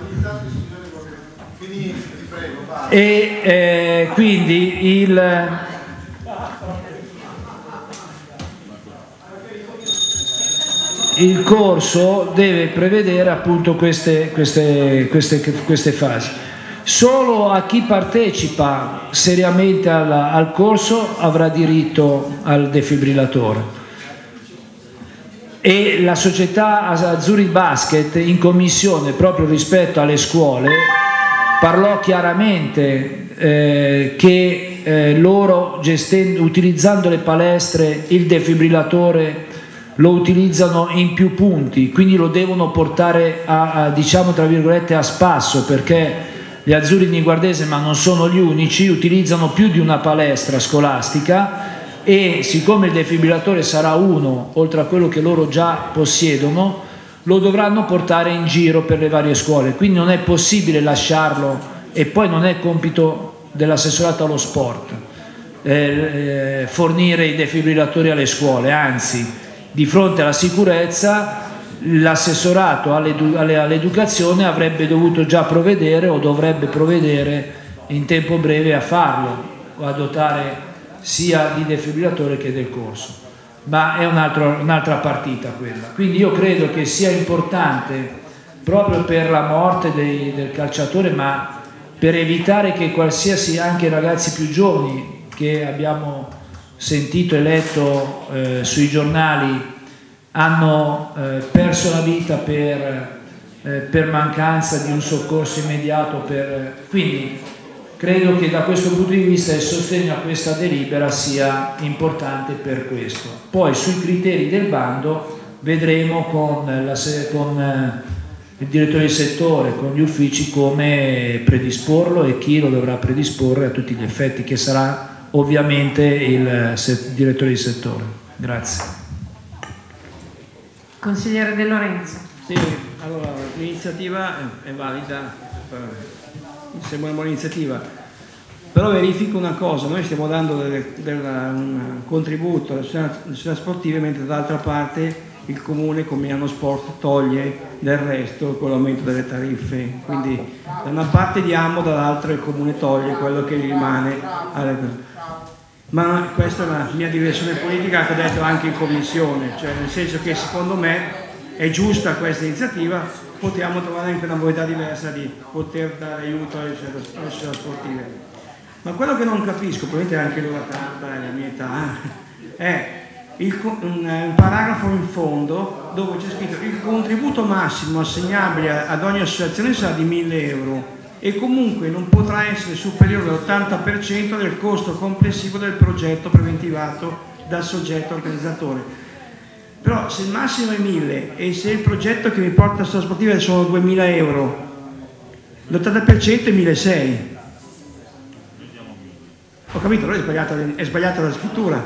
quindi il corso deve prevedere appunto queste fasi. Solo a chi partecipa seriamente al corso avrà diritto al defibrillatore. E la società Azzurri Basket in commissione, proprio rispetto alle scuole, parlò chiaramente che loro utilizzando le palestre il defibrillatore lo utilizzano in più punti, quindi lo devono portare diciamo tra virgolette a spasso, perché gli Azzurri Niguardese, ma non sono gli unici, utilizzano più di una palestra scolastica e siccome il defibrillatore sarà uno oltre a quello che loro già possiedono, lo dovranno portare in giro per le varie scuole, quindi non è possibile lasciarlo, e poi non è compito dell'assessorato allo sport fornire i defibrillatori alle scuole, anzi di fronte alla sicurezza l'assessorato all'educazione avrebbe dovuto già provvedere o dovrebbe provvedere in tempo breve a farlo o a dotare sia di defibrillatore che del corso, ma è un'altra partita quella. Quindi io credo che sia importante, proprio per la morte del calciatore, ma per evitare che qualsiasi, anche i ragazzi più giovani che abbiamo sentito e letto sui giornali hanno perso la vita per mancanza di un soccorso immediato, quindi credo che da questo punto di vista il sostegno a questa delibera sia importante per questo. Poi sui criteri del bando vedremo con il direttore di settore, con gli uffici, come predisporlo e chi lo dovrà predisporre a tutti gli effetti, che sarà ovviamente il direttore di settore. Grazie. Consigliere De Lorenzo. Sì, allora l'iniziativa è valida, mi sembra una buona iniziativa, però verifico una cosa: noi stiamo dando un contributo alle società sportive, mentre dall'altra parte il Comune con Milano Sport toglie del resto con l'aumento delle tariffe, quindi da una parte diamo, dall'altra il Comune toglie quello che gli rimane. Ma questa è la mia direzione politica che ho detto anche in commissione, cioè nel senso che secondo me è giusta questa iniziativa, potremmo trovare anche una modalità diversa di poter dare aiuto alle società sportive. Ma quello che non capisco, probabilmente anche l'ora tanta e la mia età, è un paragrafo in fondo dove c'è scritto il contributo massimo assegnabile ad ogni associazione sarà di 1.000 euro e comunque non potrà essere superiore all'80% del costo complessivo del progetto preventivato dal soggetto organizzatore. Però se il massimo è 1.000 e se il progetto che mi porta a società sportiva sono 2.000 euro, l'80% è 1.600. Ho capito, allora è sbagliata la scrittura.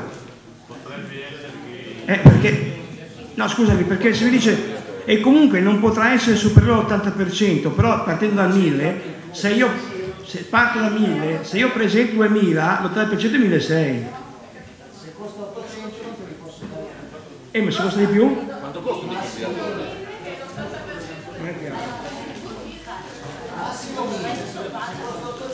Perché, no scusami, perché se mi dice e comunque non potrà essere superiore all'80%, però partendo da 1.000, se parto da 1.000, se io presento 2.000, l'80% è 1.600. Se costa 800 non te li posso dare. Ma se costa di più? Quanto costa un defibrillatore? Non è chiaro. Massimo 1.000.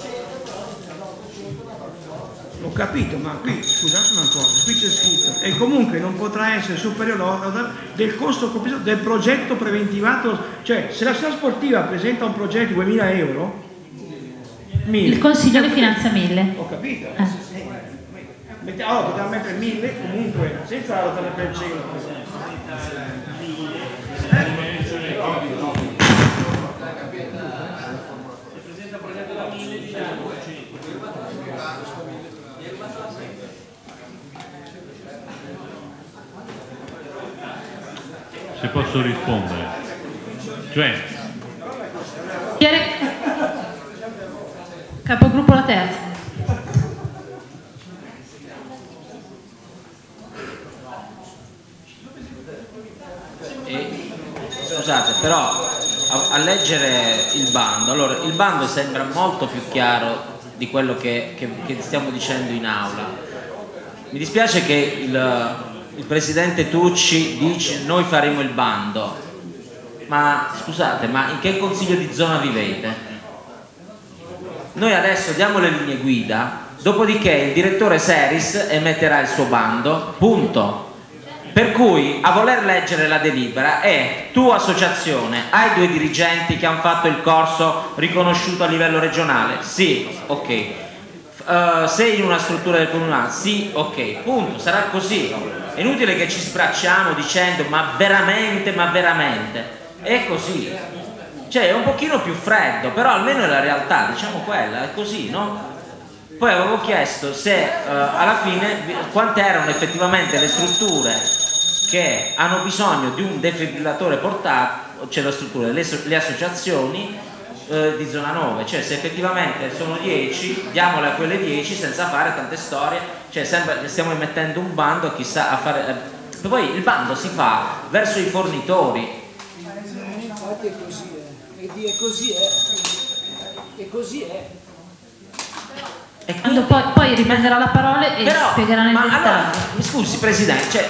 Ho capito, ma qui, scusate una cosa, qui c'è scritto e comunque non potrà essere superiore del costo complessivo del progetto preventivato, cioè se la società sportiva presenta un progetto di 2.000 euro, 1.000. Il Consiglio ne finanzia 1.000. Ho capito. Allora potevamo mettere 1.000 comunque, senza l'80%. Se posso rispondere, cioè Capogruppo La Terza. Scusate, però a leggere il bando, allora il bando sembra molto più chiaro di quello che stiamo dicendo in aula. Mi dispiace che il presidente Tucci dice noi faremo il bando, ma scusate, ma in che consiglio di zona vivete? Noi adesso diamo le linee guida, dopodiché il direttore Seris emetterà il suo bando, punto. Per cui a voler leggere la delibera è tu associazione, hai 2 dirigenti che hanno fatto il corso riconosciuto a livello regionale? Sì, ok. Sei in una struttura del comunale? Sì, ok, punto, sarà così. È inutile che ci sbracciamo dicendo ma veramente, è così. Cioè è un pochino più freddo, però almeno è la realtà, diciamo quella, è così, no? Poi avevo chiesto se alla fine quante erano effettivamente le strutture che hanno bisogno di un defibrillatore portatile, cioè la struttura, le associazioni di zona 9, cioè se effettivamente sono 10 diamole a quelle 10 senza fare tante storie, cioè sembra che stiamo emettendo un bando chissà a fare poi il bando si fa verso i fornitori. Infatti è così, e così è. E quando poi riprenderà la parola e spiegherà nel dettaglio. Allora, scusi Presidente, cioè,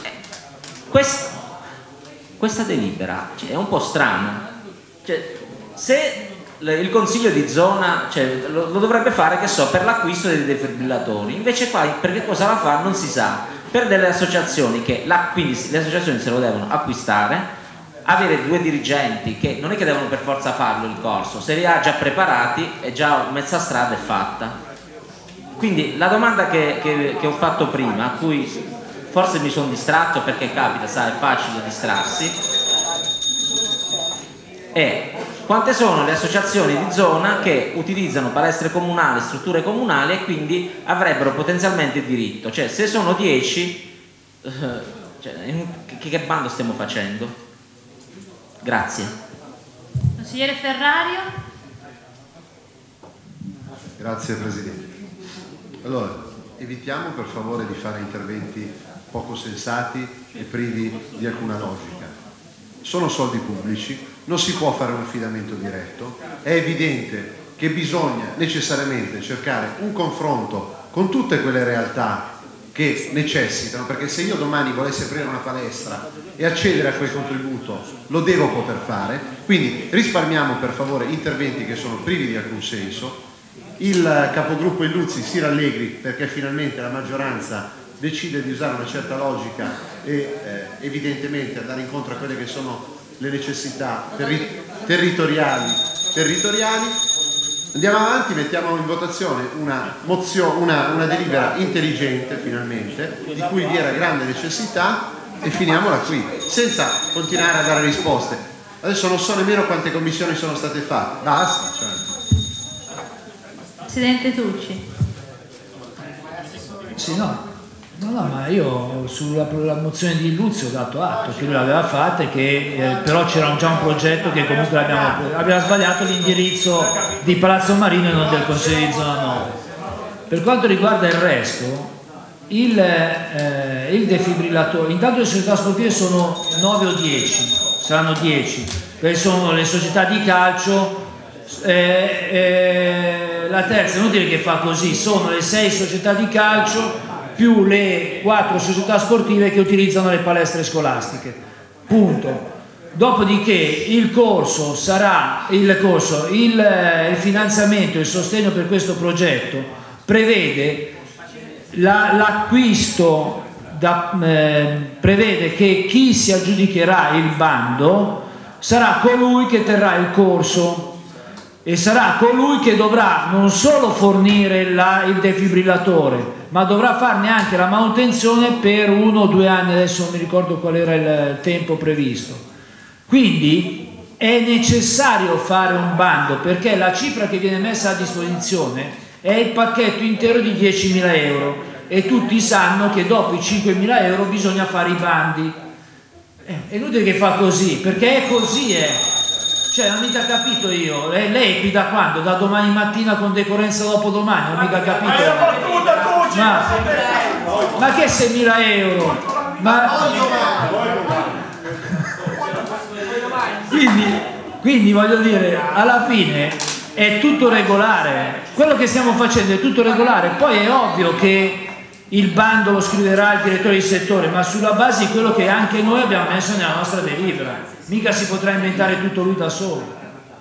questa delibera è un po' strana, cioè, se il consiglio di zona lo dovrebbe fare, che so, per l'acquisto dei defibrillatori, invece qua per che cosa la fa non si sa, per delle associazioni che quindi le associazioni se lo devono acquistare, avere 2 dirigenti che non è che devono per forza farlo il corso, se li ha già preparati è già mezza strada è fatta. Quindi la domanda che ho fatto prima, a cui forse mi sono distratto perché capita, sai, è facile distrarsi, è quante sono le associazioni di zona che utilizzano palestre comunali, strutture comunali e quindi avrebbero potenzialmente diritto, cioè se sono 10 che bando stiamo facendo? Grazie. Consigliere Ferrario. Grazie Presidente. Allora, evitiamo per favore di fare interventi poco sensati e privi di alcuna logica. Sono soldi pubblici, non si può fare un affidamento diretto, è evidente che bisogna necessariamente cercare un confronto con tutte quelle realtà che necessitano, perché se io domani volessi aprire una palestra e accedere a quel contributo lo devo poter fare, quindi risparmiamo per favore interventi che sono privi di alcun senso. Il capogruppo Illuzzi si rallegri perché finalmente la maggioranza decide di usare una certa logica e evidentemente andare incontro a quelle che sono le necessità territoriali. Andiamo avanti, mettiamo in votazione una delibera intelligente finalmente, di cui vi era grande necessità, e finiamola qui, senza continuare a dare risposte. Adesso non so nemmeno quante commissioni sono state fatte, basta. Cioè. Presidente Tucci. Sì, no, ma io sulla mozione di Illuzzi ho dato atto che lui l'aveva fatta e che però c'era già un progetto che comunque aveva sbagliato l'indirizzo di Palazzo Marino e non del Consiglio di Zona 9. Per quanto riguarda il resto, il defibrillatore, intanto le società sportive sono 9 o 10, saranno 10, perché sono le società di calcio, la terza, è inutile che fa così, sono le 6 società di calcio più le 4 società sportive che utilizzano le palestre scolastiche, punto. Dopodiché il finanziamento, il sostegno per questo progetto prevede l'acquisto, prevede che chi si aggiudicherà il bando sarà colui che terrà il corso e sarà colui che dovrà non solo fornire il defibrillatore, ma dovrà farne anche la manutenzione per 1 o 2 anni, adesso non mi ricordo qual era il tempo previsto. Quindi è necessario fare un bando, perché la cifra che viene messa a disposizione è il pacchetto intero di 10.000 euro e tutti sanno che dopo i 5.000 euro bisogna fare i bandi. È inutile che fa così, perché è così, cioè non mica capito io, lei è qui da quando? Da domani mattina con decorrenza dopodomani, non mica capito. Ma che 6.000 euro? Quindi voglio dire, alla fine è tutto regolare, quello che stiamo facendo è tutto regolare, poi è ovvio che il bando lo scriverà il direttore di settore, ma sulla base di quello che anche noi abbiamo messo nella nostra delibera, mica si potrà inventare tutto lui da solo.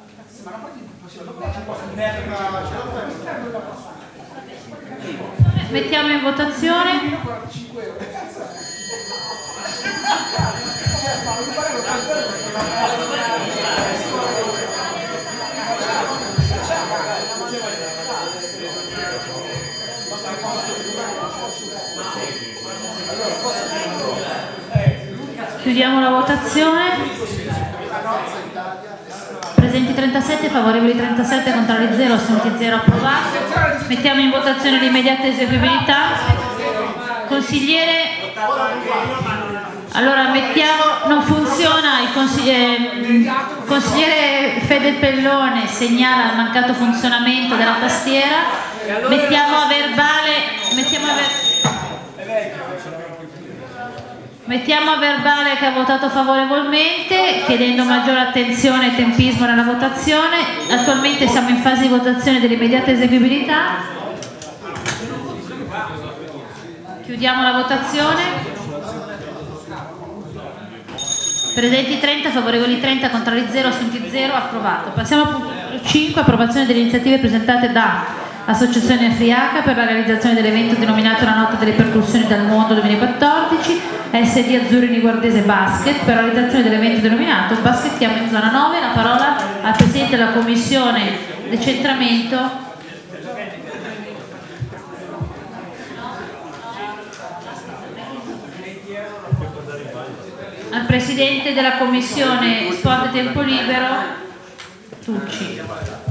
Mettiamo in votazione. Chiudiamo la votazione. Presenti 37, favorevoli 37, contrari 0, assenti 0, approvato. Mettiamo in votazione l'immediata eseguibilità. Consigliere, allora mettiamo, non funziona, il consigliere Fede Pellone segnala il mancato funzionamento della tastiera. Mettiamo a verbale che ha votato favorevolmente, chiedendo maggiore attenzione e tempismo nella votazione. Attualmente siamo in fase di votazione dell'immediata eseguibilità. Chiudiamo la votazione. Presenti 30, favorevoli 30, contrari 0, assenti 0, approvato. Passiamo al punto 5, approvazione delle iniziative presentate da Associazione Afriaca per la realizzazione dell'evento denominato La Notte delle Percussioni dal Mondo 2014, SD Azzurri Niguardese Basket per la realizzazione dell'evento denominato Baskettiamo in Zona 9. La parola al Presidente della Commissione Decentramento, al Presidente della Commissione Sport e Tempo Libero, Tucci.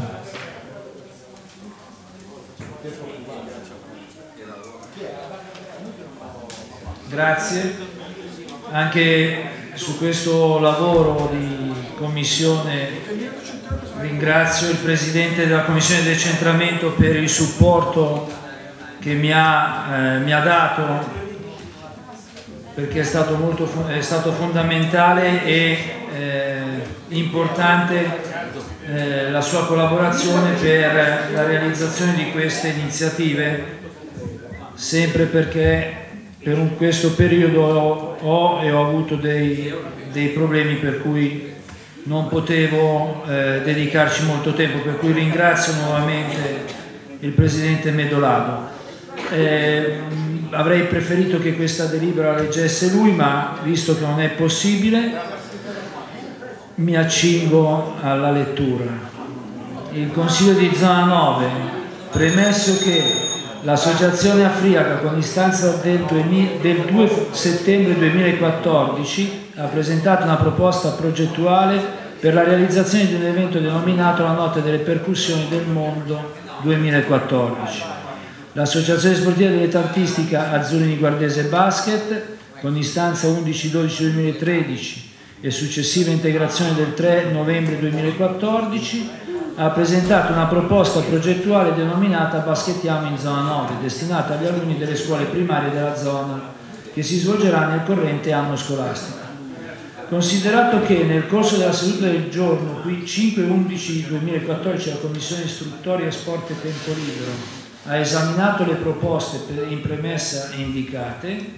Grazie, anche su questo lavoro di commissione ringrazio il Presidente della Commissione di Decentramento per il supporto che mi ha dato, perché è stato fondamentale e importante la sua collaborazione per la realizzazione di queste iniziative, sempre perché per questo periodo ho avuto dei problemi per cui non potevo dedicarci molto tempo, per cui ringrazio nuovamente il Presidente Medolato. Avrei preferito che questa delibera la leggesse lui, ma visto che non è possibile mi accingo alla lettura. Il Consiglio di Zona 9, premesso che l'Associazione Afriaca, con istanza del 2 settembre 2014, ha presentato una proposta progettuale per la realizzazione di un evento denominato la Notte delle Percussioni del Mondo 2014. L'Associazione Sportiva Dilettantistica Azzurri Guardese Basket, con istanza 11-12-2013 e successiva integrazione del 3 novembre 2014, ha presentato una proposta progettuale denominata Baskettiamo in Zona 9, destinata agli alunni delle scuole primarie della zona, che si svolgerà nel corrente anno scolastico. Considerato che nel corso della seduta del giorno 5-11-2014 la Commissione Istruttoria Sport e Tempo Libero ha esaminato le proposte in premessa indicate,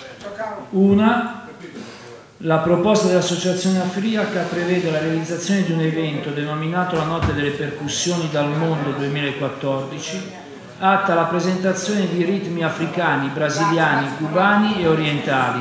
la proposta dell'Associazione Afriaca prevede la realizzazione di un evento denominato la Notte delle Percussioni dal Mondo 2014, atta alla presentazione di ritmi africani, brasiliani, cubani e orientali,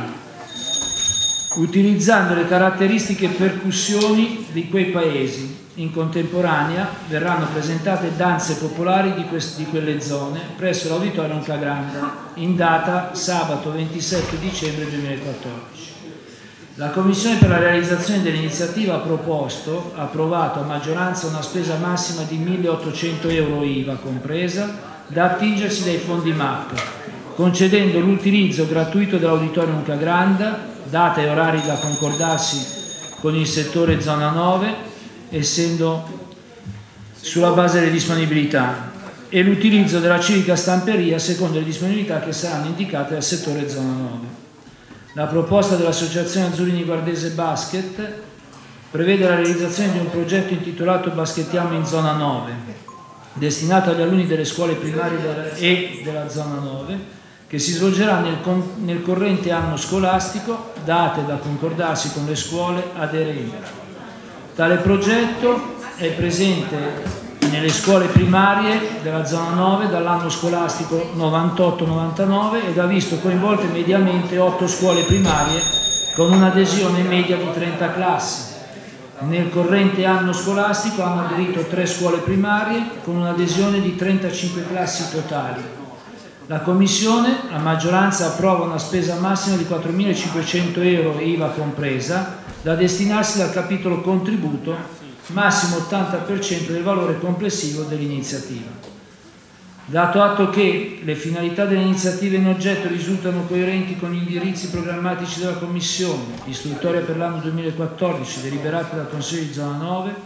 utilizzando le caratteristiche percussioni di quei paesi. In contemporanea verranno presentate danze popolari di quelle zone presso l'Auditorium Cagranda, in data sabato 27 dicembre 2014. La Commissione per la realizzazione dell'iniziativa ha approvato a maggioranza una spesa massima di 1.800 euro IVA compresa, da attingersi dai fondi MAP, concedendo l'utilizzo gratuito dell'Auditorium Cagranda, data e orari da concordarsi con il settore Zona 9, essendo sulla base delle disponibilità, e l'utilizzo della civica stamperia secondo le disponibilità che saranno indicate dal settore Zona 9. La proposta dell'Associazione Azzurri Guardese Basket prevede la realizzazione di un progetto intitolato Baskettiamo in Zona 9, destinato agli alunni delle scuole primarie e della Zona 9, che si svolgerà nel corrente anno scolastico, date da concordarsi con le scuole aderenti. Tale progetto è presente nelle scuole primarie della Zona 9 dall'anno scolastico 98-99 ed ha visto coinvolte mediamente 8 scuole primarie con un'adesione media di 30 classi. Nel corrente anno scolastico hanno aderito 3 scuole primarie con un'adesione di 35 classi totali. La Commissione a maggioranza approva una spesa massima di 4.500 euro IVA compresa, da destinarsi dal capitolo contributo, massimo 80% del valore complessivo dell'iniziativa. Dato atto che le finalità delle iniziative in oggetto risultano coerenti con gli indirizzi programmatici della Commissione, istruttoria per l'anno 2014 deliberata dal Consiglio di Zona 9,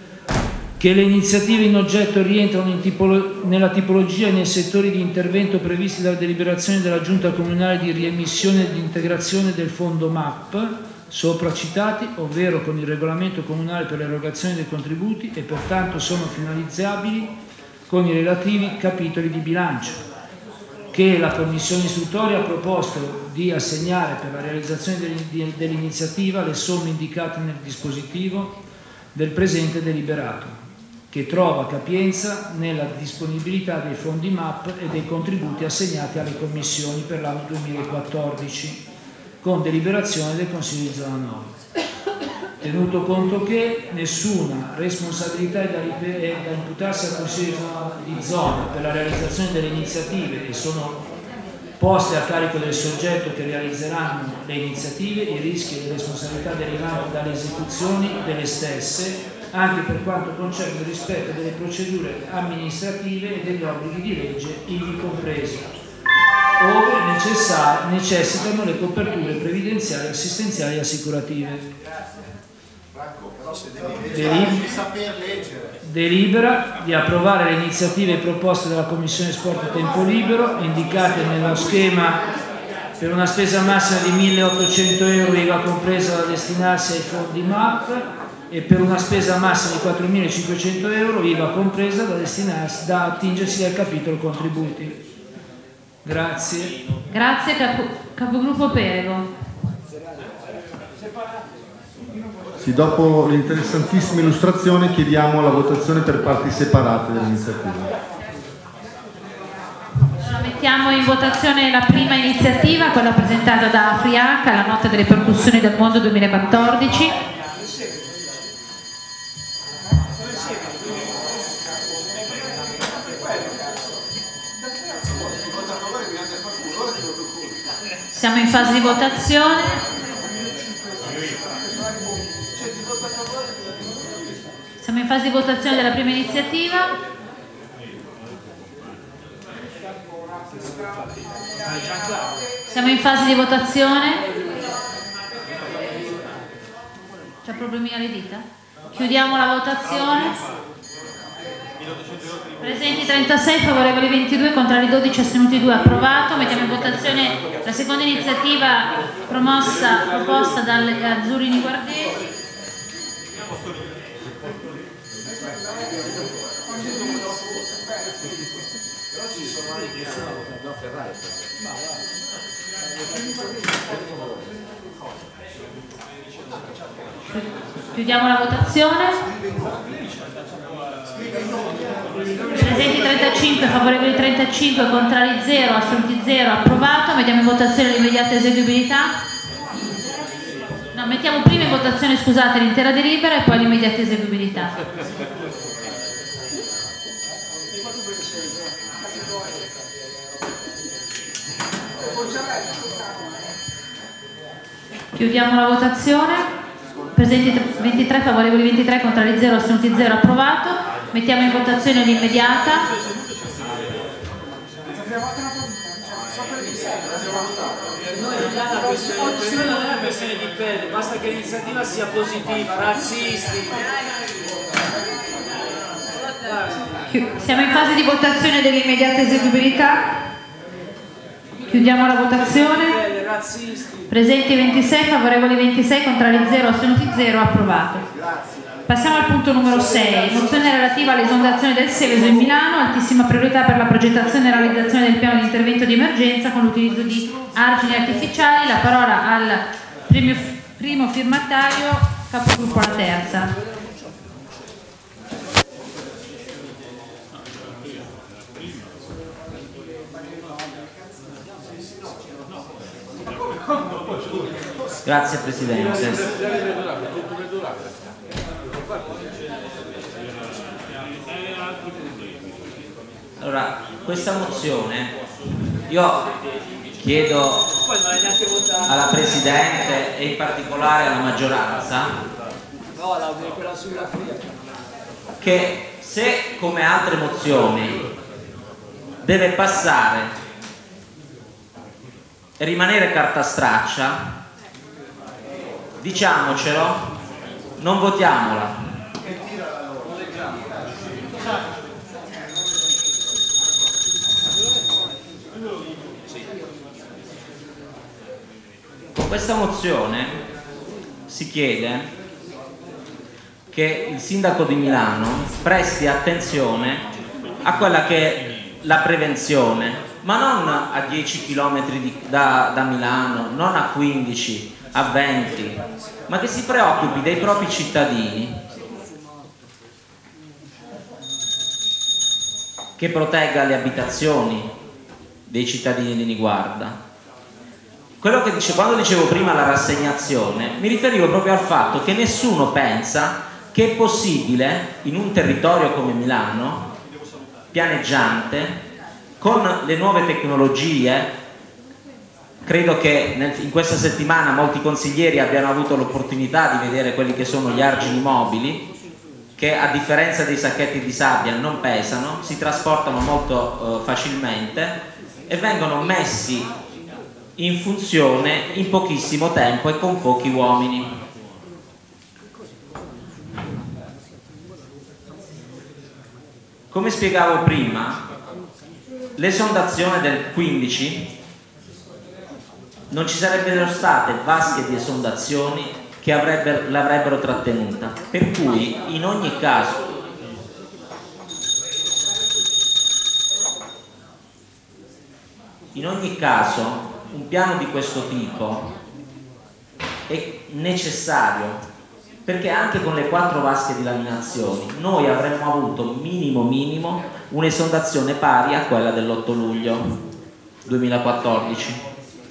che le iniziative in oggetto rientrano nella tipologia e nei settori di intervento previsti dalla deliberazione della Giunta Comunale di riemissione e di integrazione del fondo MAP, sopra citati, ovvero con il regolamento comunale per l'erogazione dei contributi e pertanto sono finalizzabili con i relativi capitoli di bilancio, che la Commissione istruttoria ha proposto di assegnare per la realizzazione dell'iniziativa le somme indicate nel dispositivo del presente deliberato, che trova capienza nella disponibilità dei fondi MAP e dei contributi assegnati alle commissioni per l'anno 2014, con deliberazione del Consiglio di Zona 9. Tenuto conto che nessuna responsabilità è da imputarsi al Consiglio di Zona per la realizzazione delle iniziative che sono poste a carico del soggetto che realizzeranno le iniziative, i rischi e le responsabilità derivanti dalle esecuzioni delle stesse, anche per quanto concerne il rispetto delle procedure amministrative e degli obblighi di legge ivi compresi, ove necessitano le coperture previdenziali, assistenziali e assicurative. Delibera di approvare le iniziative proposte dalla Commissione Sport e Tempo Libero, indicate nello schema, per una spesa massima di 1.800 euro IVA compresa da destinarsi ai fondi MAP e per una spesa massima di 4.500 euro IVA compresa da destinarsi, da attingersi dal capitolo contributi. Grazie. Grazie, capogruppo Perego. Sì, dopo l'interessantissima illustrazione chiediamo la votazione per parti separate dell'iniziativa. Allora, mettiamo in votazione la prima iniziativa, quella presentata da Afriaca, la nota delle percussioni del mondo 2014. Siamo in fase di votazione. Siamo in fase di votazione della prima iniziativa. Siamo in fase di votazione. C'è problemi alle dita? Chiudiamo la votazione. Presenti 36, favorevoli 22, contrari 12, astenuti 2, approvato. Mettiamo in votazione la seconda iniziativa proposta dalle Azzurrini Guardesi. Chiudiamo la votazione. Presenti 35, favorevoli 35, contrari 0, astenuti 0, approvato. Mettiamo in votazione l'immediata eseguibilità. No, mettiamo prima in votazione, scusate, l'intera delibera e poi l'immediata eseguibilità. Chiudiamo la votazione. Presenti 23, favorevoli 23, contrari 0, astenuti 0, approvato. Mettiamo in votazione l'immediata. La questione non è una questione di pelle, basta che l'iniziativa sia positiva, razzisti. Siamo in fase di votazione dell'immediata eseguibilità. Chiudiamo la votazione. Presenti 26, favorevoli 26, contrari 0, astenuti 0, approvato. Passiamo al punto numero 6, mozione relativa all'esondazione del Seveso in Milano, altissima priorità per la progettazione e realizzazione del piano di intervento di emergenza con l'utilizzo di argini artificiali. La parola al primo firmatario, capogruppo alla terza. Grazie Presidente. Allora, questa mozione io chiedo alla Presidente e in particolare alla maggioranza che se come altre mozioni deve passare e rimanere carta straccia, diciamocelo, non votiamola. Con questa mozione si chiede che il sindaco di Milano presti attenzione a quella che è la prevenzione, ma non a 10 km da Milano, non a 15, a 20, ma che si preoccupi dei propri cittadini, che protegga le abitazioni dei cittadini di Niguarda. Quello che quando dicevo prima la rassegnazione, mi riferivo proprio al fatto che nessuno pensa che è possibile in un territorio come Milano, pianeggiante, con le nuove tecnologie. Credo che in questa settimana molti consiglieri abbiano avuto l'opportunità di vedere quelli che sono gli argini mobili, che a differenza dei sacchetti di sabbia non pesano, si trasportano molto facilmente e vengono messi in funzione in pochissimo tempo e con pochi uomini. Come spiegavo prima, l'esondazione del 15 non ci sarebbero state vasche di esondazioni che l'avrebbero trattenuta, per cui in ogni caso In ogni caso un piano di questo tipo è necessario, perché anche con le 4 vasche di laminazioni noi avremmo avuto minimo un'esondazione pari a quella dell'8 luglio 2014.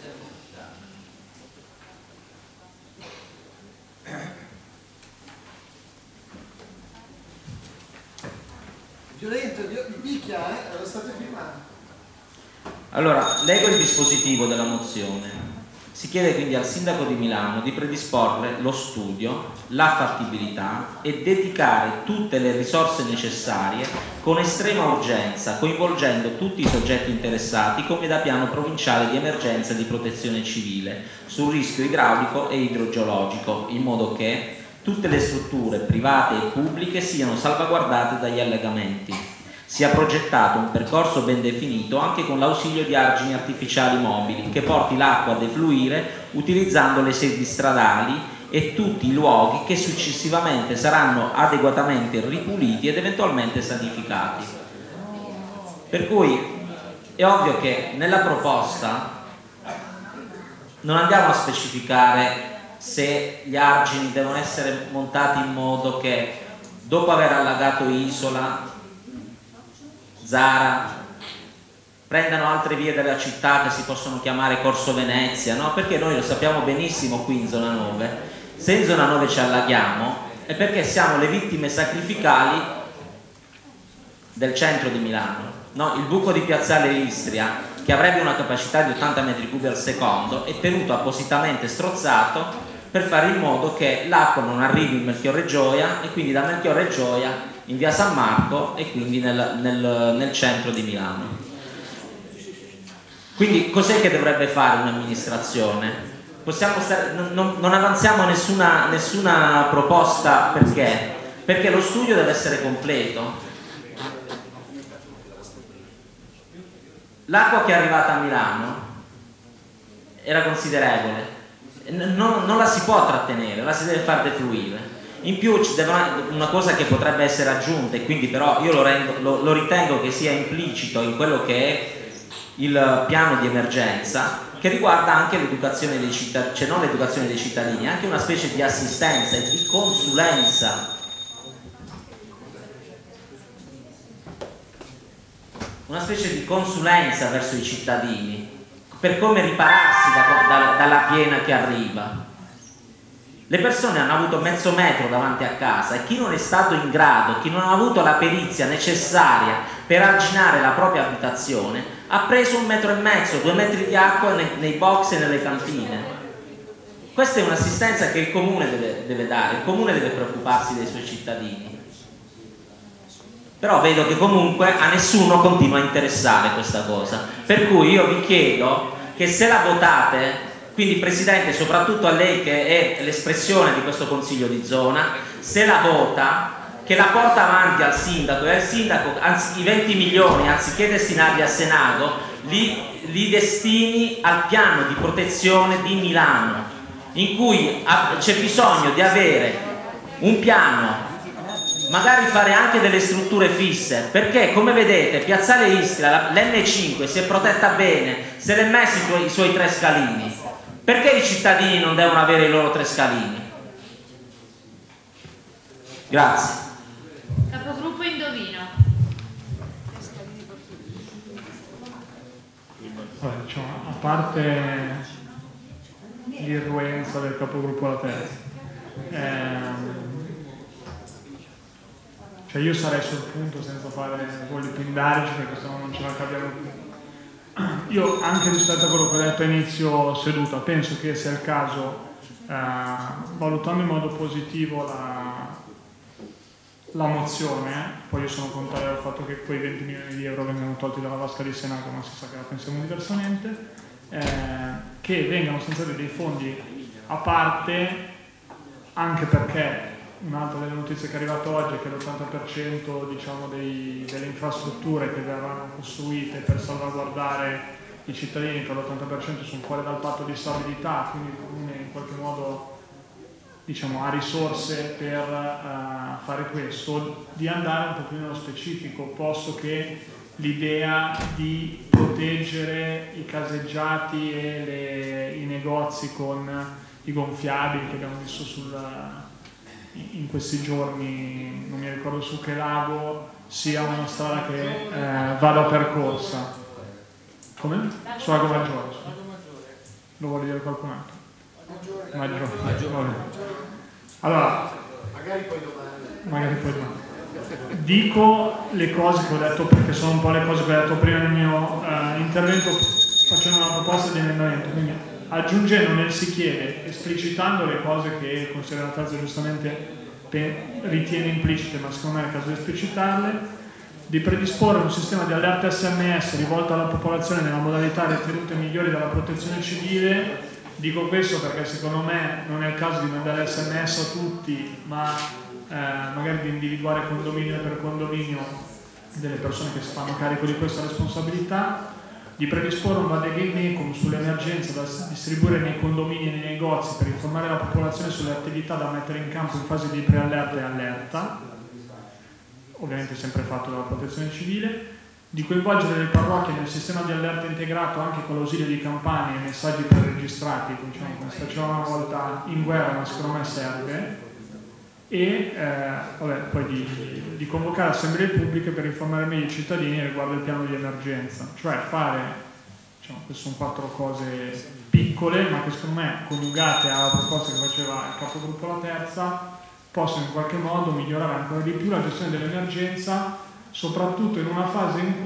Violento, di picchia, lo state filmando. Allora, leggo il dispositivo della mozione. Si chiede quindi al Sindaco di Milano di predisporre lo studio, la fattibilità e dedicare tutte le risorse necessarie con estrema urgenza, coinvolgendo tutti i soggetti interessati come da piano provinciale di emergenza e di protezione civile sul rischio idraulico e idrogeologico, in modo che tutte le strutture private e pubbliche siano salvaguardate dagli allagamenti. Sia progettato un percorso ben definito anche con l'ausilio di argini artificiali mobili che porti l'acqua a defluire utilizzando le sedi stradali e tutti i luoghi che successivamente saranno adeguatamente ripuliti ed eventualmente sanificati. Per cui è ovvio che nella proposta non andiamo a specificare se gli argini devono essere montati in modo che dopo aver allagato Isola, Zara, prendano altre vie della città che si possono chiamare Corso Venezia, no? Perché noi lo sappiamo benissimo qui in zona 9, se in zona 9 ci allaghiamo è perché siamo le vittime sacrificali del centro di Milano, no? Il buco di Piazzale Istria, che avrebbe una capacità di 80 metri cubi al secondo, è tenuto appositamente strozzato per fare in modo che l'acqua non arrivi in Melchiorre Gioia e quindi da Melchiorre Gioia in via San Marco e quindi nel centro di Milano. Quindi cos'è che dovrebbe fare un'amministrazione? Non avanziamo nessuna proposta, perché? Perché lo studio deve essere completo. L'acqua che è arrivata a Milano era considerevole, non la si può trattenere, la si deve far defluire. In più una cosa che potrebbe essere aggiunta, e quindi però io lo ritengo che sia implicito in quello che è il piano di emergenza, che riguarda anche l'educazione dei cittadini, cioè non l'educazione dei cittadini, anche una specie di assistenza e di consulenza. Una specie di consulenza verso i cittadini per come ripararsi dalla piena che arriva. Le persone hanno avuto mezzo metro davanti a casa e chi non è stato in grado, chi non ha avuto la perizia necessaria per arginare la propria abitazione, ha preso 1,5 metri, 2 metri di acqua nei box e nelle cantine. Questa è un'assistenza che il comune deve dare, il comune deve preoccuparsi dei suoi cittadini. Però vedo che comunque a nessuno continua a interessare questa cosa, per cui io vi chiedo che se la votate, quindi Presidente, soprattutto a lei che è l'espressione di questo Consiglio di zona, se la vota, che la porta avanti al Sindaco e al Sindaco, anzi i 20 milioni, anziché destinarli a Senago, li destini al piano di protezione di Milano, in cui c'è bisogno di avere un piano, magari fare anche delle strutture fisse, perché come vedete Piazzale Istria, l'N5 si è protetta bene, se l'è messi i suoi 3 scalini. Perché i cittadini non devono avere i loro 3 scalini? Grazie. Capogruppo Indovino. Diciamo, a parte l'irruenza del capogruppo La Terza, cioè io sarei sul punto senza fare voli pindarici, perché sennò non ce la capiamo più. Io, anche rispetto a quello che ho detto a inizio seduta, penso che sia il caso, valutando in modo positivo la mozione, poi io sono contrario al fatto che quei 20 milioni di euro vengano tolti dalla vasca di Senago, ma si sa che la pensiamo diversamente, che vengano stanziati dei fondi a parte, anche perché un'altra delle notizie che è arrivata oggi è che l'80% diciamo, delle infrastrutture che verranno costruite per salvaguardare i cittadini, per l'80% sono fuori dal patto di stabilità, quindi il comune in qualche modo diciamo, ha risorse per fare questo. Di andare un po' più nello specifico, posto che l'idea di proteggere i caseggiati e i negozi con i gonfiabili che abbiamo visto in questi giorni, non mi ricordo su che lago, sia una strada che vada percorsa. Come? Su Lago Maggiore. Lo vuole dire qualcun altro? Maggiore. Allora, magari poi domani. Dico le cose che ho detto perché sono un po' le cose che ho detto prima nel mio intervento, facendo una proposta di emendamento. Quindi, aggiungendo nel si chiede, esplicitando le cose che il Consiglio della Terza giustamente ritiene implicite, ma secondo me è il caso di esplicitarle, di predisporre un sistema di allerta SMS rivolto alla popolazione nella modalità ritenute migliori dalla protezione civile. Dico questo perché secondo me non è il caso di mandare SMS a tutti, ma magari di individuare condominio per condominio delle persone che si fanno carico di questa responsabilità, di predisporre un vademecum sull'emergenza da distribuire nei condomini e nei negozi per informare la popolazione sulle attività da mettere in campo in fase di preallerta e allerta, ovviamente sempre fatto dalla protezione civile, di coinvolgere le parrocchie nel sistema di allerta integrato anche con l'ausilio di campane e messaggi preregistrati, diciamo, come si faceva una volta in guerra, ma secondo me serve, e poi di convocare assemblee pubbliche per informare meglio i cittadini riguardo il piano di emergenza, cioè fare, diciamo, queste sono 4 cose piccole ma che secondo me, coniugate alla proposta che faceva il capogruppo La Terza, possono in qualche modo migliorare ancora di più la gestione dell'emergenza, soprattutto in una fase in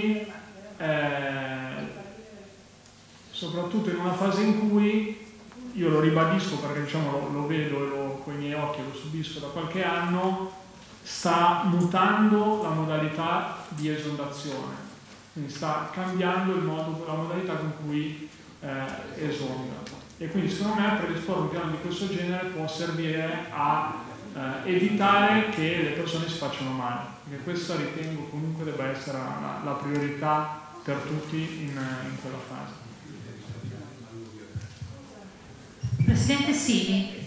cui io lo ribadisco perché, diciamo, lo vedo con i miei occhi, lo subisco da qualche anno, sta mutando la modalità di esondazione, quindi sta cambiando la modalità con cui esonda, e quindi secondo me predisporre un piano di questo genere può servire a evitare che le persone si facciano male, perché questa ritengo comunque debba essere la priorità per tutti in quella fase. Presidente Sini.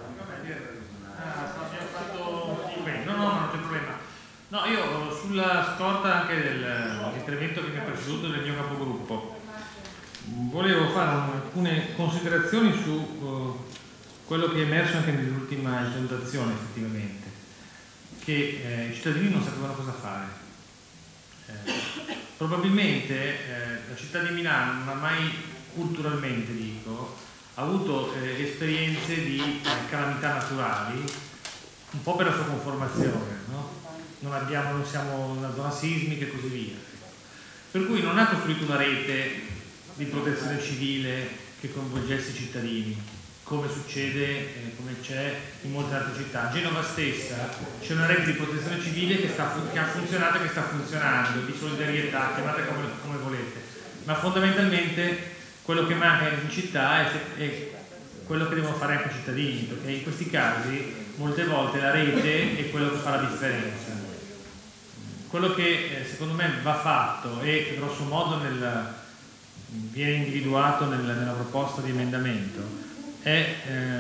Non c'è problema. No, io sulla scorta anche dell'intervento che mi ha preceduto del mio capogruppo volevo fare alcune considerazioni su quello che è emerso anche nell'ultima esondazione, effettivamente, che i cittadini non sapevano cosa fare. Probabilmente la città di Milano non ha mai, culturalmente dico, ha avuto esperienze di calamità naturali, un po' per la sua conformazione, no? Non siamo una zona sismica e così via. Per cui non ha costruito una rete di protezione civile che coinvolgesse i cittadini, come succede, come c'è in molte altre città. A Genova stessa c'è una rete di protezione civile che ha funzionato e che sta funzionando, di solidarietà, chiamate come volete, ma fondamentalmente quello che manca in città è quello che devono fare anche i cittadini, perché in questi casi molte volte la rete è quello che fa la differenza. Quello che secondo me va fatto e grosso modo viene individuato nella proposta di emendamento è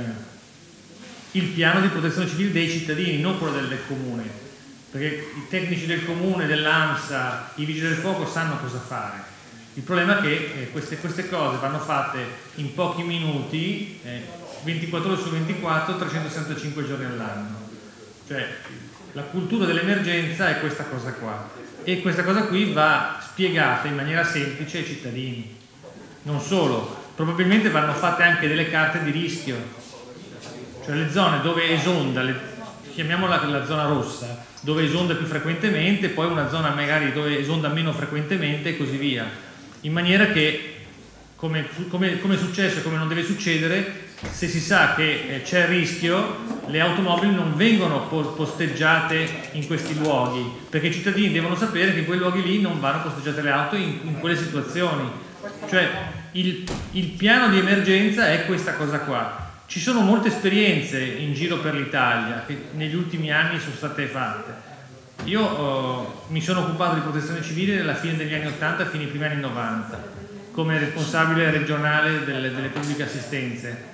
il piano di protezione civile dei cittadini, non quello del comune, perché i tecnici del comune, dell'AMSA, i vigili del fuoco sanno cosa fare. Il problema è che queste cose vanno fatte in pochi minuti, 24 ore su 24, 365 giorni all'anno. Cioè la cultura dell'emergenza è questa cosa qua, e questa cosa qui va spiegata in maniera semplice ai cittadini. Non solo, probabilmente vanno fatte anche delle carte di rischio, cioè le zone dove esonda, chiamiamola la zona rossa, dove esonda più frequentemente, poi una zona magari dove esonda meno frequentemente e così via, in maniera che, come è successo e come non deve succedere, se si sa che c'è il rischio, le automobili non vengono posteggiate in questi luoghi, perché i cittadini devono sapere che in quei luoghi lì non vanno posteggiate le auto in quelle situazioni. Cioè il piano di emergenza è questa cosa qua. Ci sono molte esperienze in giro per l'Italia che negli ultimi anni sono state fatte. Io mi sono occupato di protezione civile nella fine degli anni 80 fino ai primi anni 90 come responsabile regionale delle pubbliche assistenze,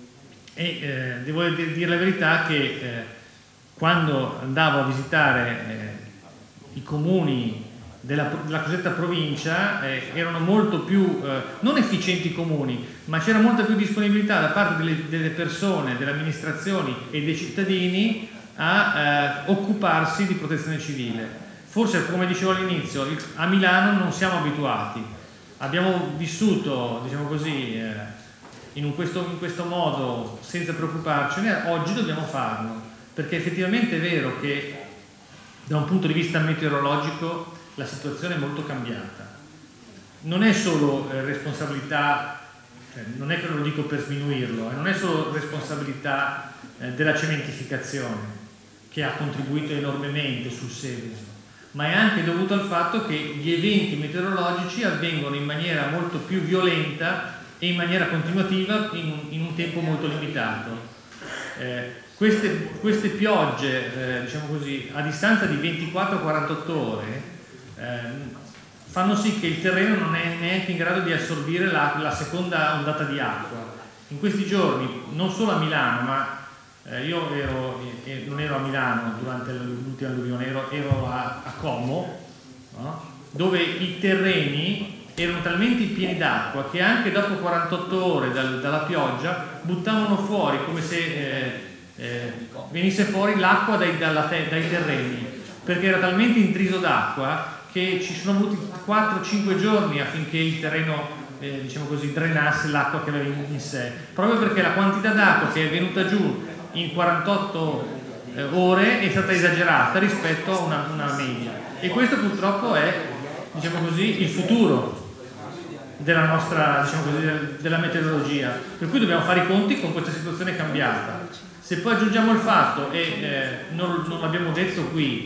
e devo dire la verità che quando andavo a visitare i comuni della cosiddetta provincia erano molto più, non efficienti i comuni, ma c'era molta più disponibilità da parte delle persone, delle amministrazioni e dei cittadini a occuparsi di protezione civile. Forse, come dicevo all'inizio, a Milano non siamo abituati, abbiamo vissuto, diciamo così, in questo modo senza preoccuparcene. Oggi dobbiamo farlo, perché effettivamente è vero che da un punto di vista meteorologico la situazione è molto cambiata. Non è solo responsabilità, non è che lo dico per sminuirlo, non è solo responsabilità della cementificazione, che ha contribuito enormemente sul Seveso, ma è anche dovuto al fatto che gli eventi meteorologici avvengono in maniera molto più violenta e in maniera continuativa in un tempo molto limitato. Queste piogge, diciamo così, a distanza di 24-48 ore fanno sì che il terreno non è neanche in grado di assorbire la seconda ondata di acqua. In questi giorni, non solo a Milano, ma io non ero a Milano durante l'ultima alluvione, ero a Como, no? Dove i terreni erano talmente pieni d'acqua che anche dopo 48 ore dalla pioggia buttavano fuori, come se venisse fuori l'acqua dai terreni, perché era talmente intriso d'acqua che ci sono voluti 4-5 giorni affinché il terreno diciamo così, drenasse l'acqua che aveva in sé, proprio perché la quantità d'acqua che è venuta giù in 48 ore è stata esagerata rispetto a una media, e questo purtroppo è, diciamo così, il futuro della nostra, diciamo così, della meteorologia, per cui dobbiamo fare i conti con questa situazione cambiata. Se poi aggiungiamo il fatto, e non l'abbiamo detto qui,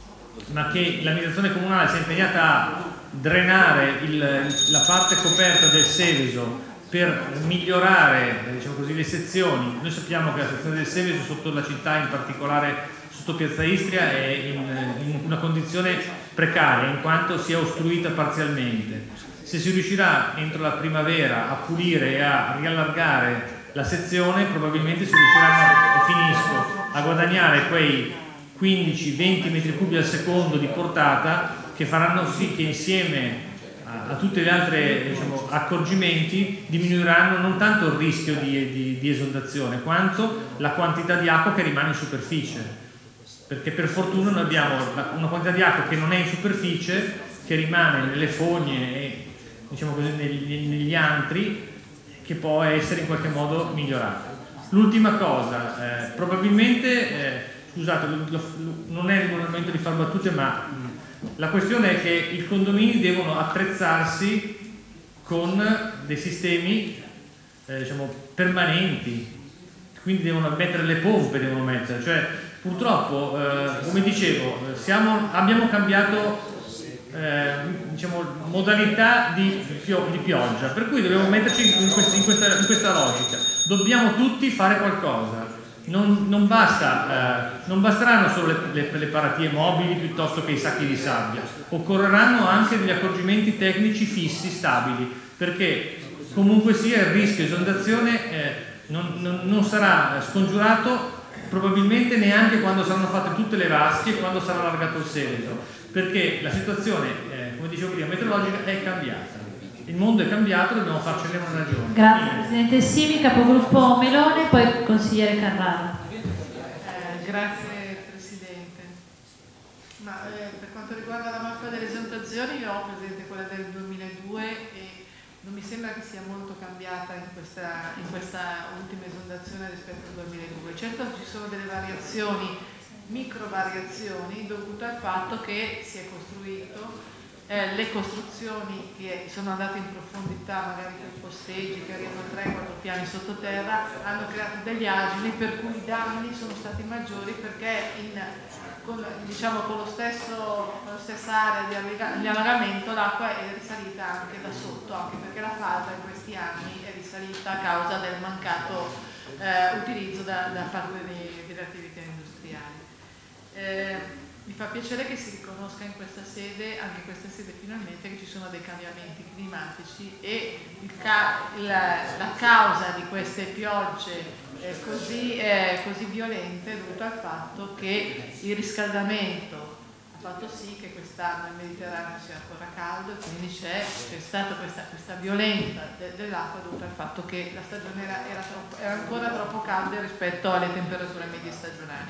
ma che l'amministrazione comunale si è impegnata a drenare la parte coperta del Seveso per migliorare, diciamo così, le sezioni. Noi sappiamo che la sezione del Seveso sotto la città, in particolare sotto Piazza Istria, è in una condizione precaria in quanto si è ostruita parzialmente. Se si riuscirà entro la primavera a pulire e a riallargare la sezione, probabilmente si riusciranno, a guadagnare quei 15-20 metri cubi al secondo di portata, che faranno sì che insieme a tutte le altre, diciamo, accorgimenti diminuiranno non tanto il rischio di esondazione quanto la quantità di acqua che rimane in superficie, perché per fortuna noi abbiamo una quantità di acqua che non è in superficie, che rimane nelle fogne e, diciamo così, negli antri, che può essere in qualche modo migliorata. L'ultima cosa, probabilmente, scusate, non è il momento di far battute, ma la questione è che i condomini devono attrezzarsi con dei sistemi diciamo, permanenti, quindi devono mettere le pompe, cioè purtroppo, come dicevo, abbiamo cambiato diciamo, modalità di pioggia, per cui dobbiamo metterci in questa logica, dobbiamo tutti fare qualcosa. Non basteranno solo le paratie mobili piuttosto che i sacchi di sabbia, occorreranno anche degli accorgimenti tecnici fissi, stabili, perché comunque sia il rischio esondazione non sarà scongiurato probabilmente neanche quando saranno fatte tutte le vasche e quando sarà allargato il Seveso, perché la situazione, come dicevo prima, meteorologica è cambiata. Il mondo è cambiato, dobbiamo farcene una ragione. Grazie Presidente Simi, capogruppo Melone, poi consigliere Carrara. Grazie Presidente. Per quanto riguarda la mappa delle esondazioni, io ho presente quella del 2002 e non mi sembra che sia molto cambiata in questa ultima esondazione rispetto al 2002. Certo ci sono delle variazioni, micro variazioni, dovute al fatto che si è costruito. Le costruzioni che sono andate in profondità, magari per posteggi che arrivano a 3-4 piani sottoterra, hanno creato degli agili per cui i danni sono stati maggiori, perché con la stessa area di allagamento l'acqua è risalita anche da sotto, anche perché la falda in questi anni è risalita a causa del mancato utilizzo da parte delle attività industriali. Mi fa piacere che si riconosca in questa sede, anche in questa sede finalmente, che ci sono dei cambiamenti climatici e la causa di queste piogge così violente è dovuta al fatto che il riscaldamento fatto sì che quest'anno il Mediterraneo sia ancora caldo e quindi c'è stata questa violenza dell'acqua dovuta al fatto che la stagione era ancora troppo calda rispetto alle temperature medie stagionali.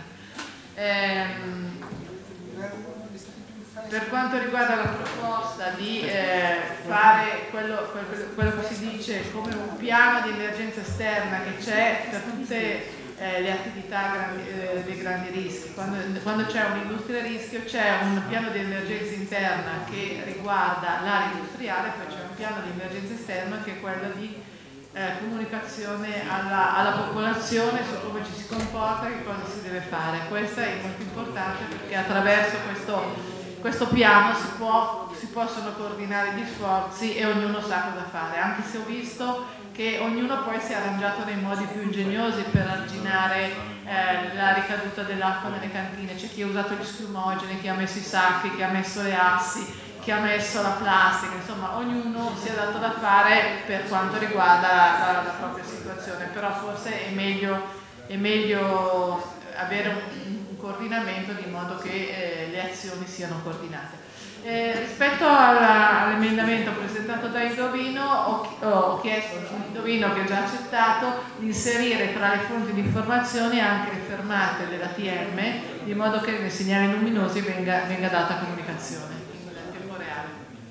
Per quanto riguarda la proposta di fare quello che si dice come un piano di emergenza esterna che c'è per tutte le attività dei grandi rischi, quando c'è un'industria a rischio c'è un piano di emergenza interna che riguarda l'area industriale, poi c'è un piano di emergenza esterna che è quello di comunicazione alla popolazione su come ci si comporta, che cosa si deve fare. Questo è molto importante perché attraverso questo piano si possono coordinare gli sforzi e ognuno sa cosa fare, anche se ho visto che ognuno poi si è arrangiato nei modi più ingegnosi per arginare la ricaduta dell'acqua nelle cantine. C'è chi ha usato gli scrumogeni, chi ha messo i sacchi, chi ha messo le assi, chi ha messo la plastica, insomma ognuno si è dato da fare per quanto riguarda la propria situazione, però forse è meglio avere un coordinamento di modo che le azioni siano coordinate. Rispetto all'emendamento presentato da Indovino, ho chiesto a Indovino, che ha già accettato, di inserire tra le fonti di informazione anche le fermate dell'ATM, di modo che nei segnali luminosi venga data comunicazione in tempo reale.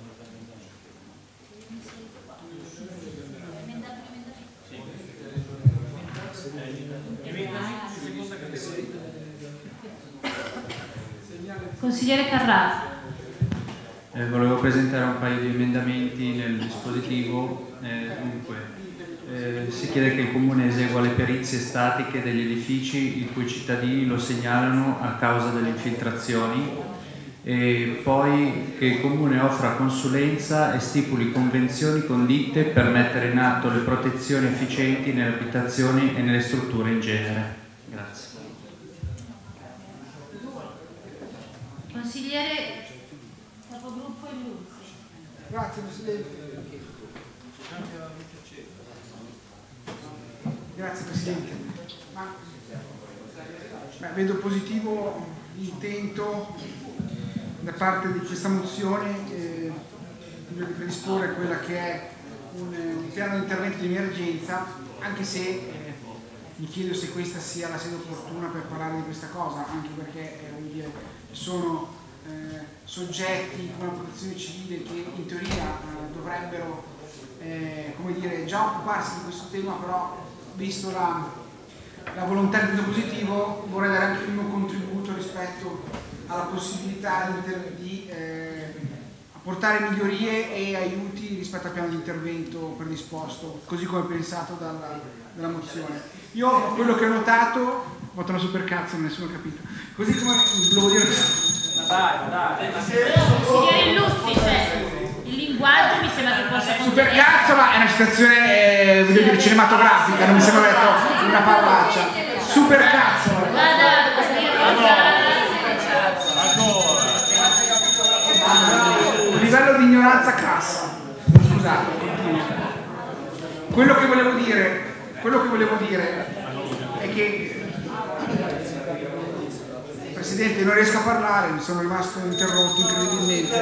Consigliere Carrà. Volevo presentare un paio di emendamenti nel dispositivo. Si chiede che il Comune esegua le perizie statiche degli edifici i cui cittadini lo segnalano a causa delle infiltrazioni, e poi che il Comune offra consulenza e stipuli convenzioni con ditte per mettere in atto le protezioni efficienti nelle abitazioni e nelle strutture in genere. Grazie. Consigliere capogruppo Illuzzi. Grazie Presidente. Grazie Presidente. Vedo positivo l'intento da parte di questa mozione di predisporre quella che è un piano di intervento di emergenza, anche se mi chiedo se questa sia la sede opportuna per parlare di questa cosa, anche perché sono soggetti come la protezione civile che in teoria dovrebbero già occuparsi di questo tema, però visto la volontà di positivo vorrei dare anche il mio contributo rispetto alla possibilità di apportare migliorie e aiuti rispetto al piano di intervento predisposto, così come pensato dalla mozione. Io quello che ho notato, ho fatto una supercazzo, nessuno ha capito, così come volevo dire... Consigliere Illuzzi, il linguaggio mi sembra che possa... Supercazzo, ma è una citazione voglio dire, cinematografica, non mi sembra detto una parolaccia. Supercazzo! Un livello di ignoranza crassa. Scusate, quello che volevo dire è che Presidente, non riesco a parlare, mi sono rimasto interrotto incredibilmente.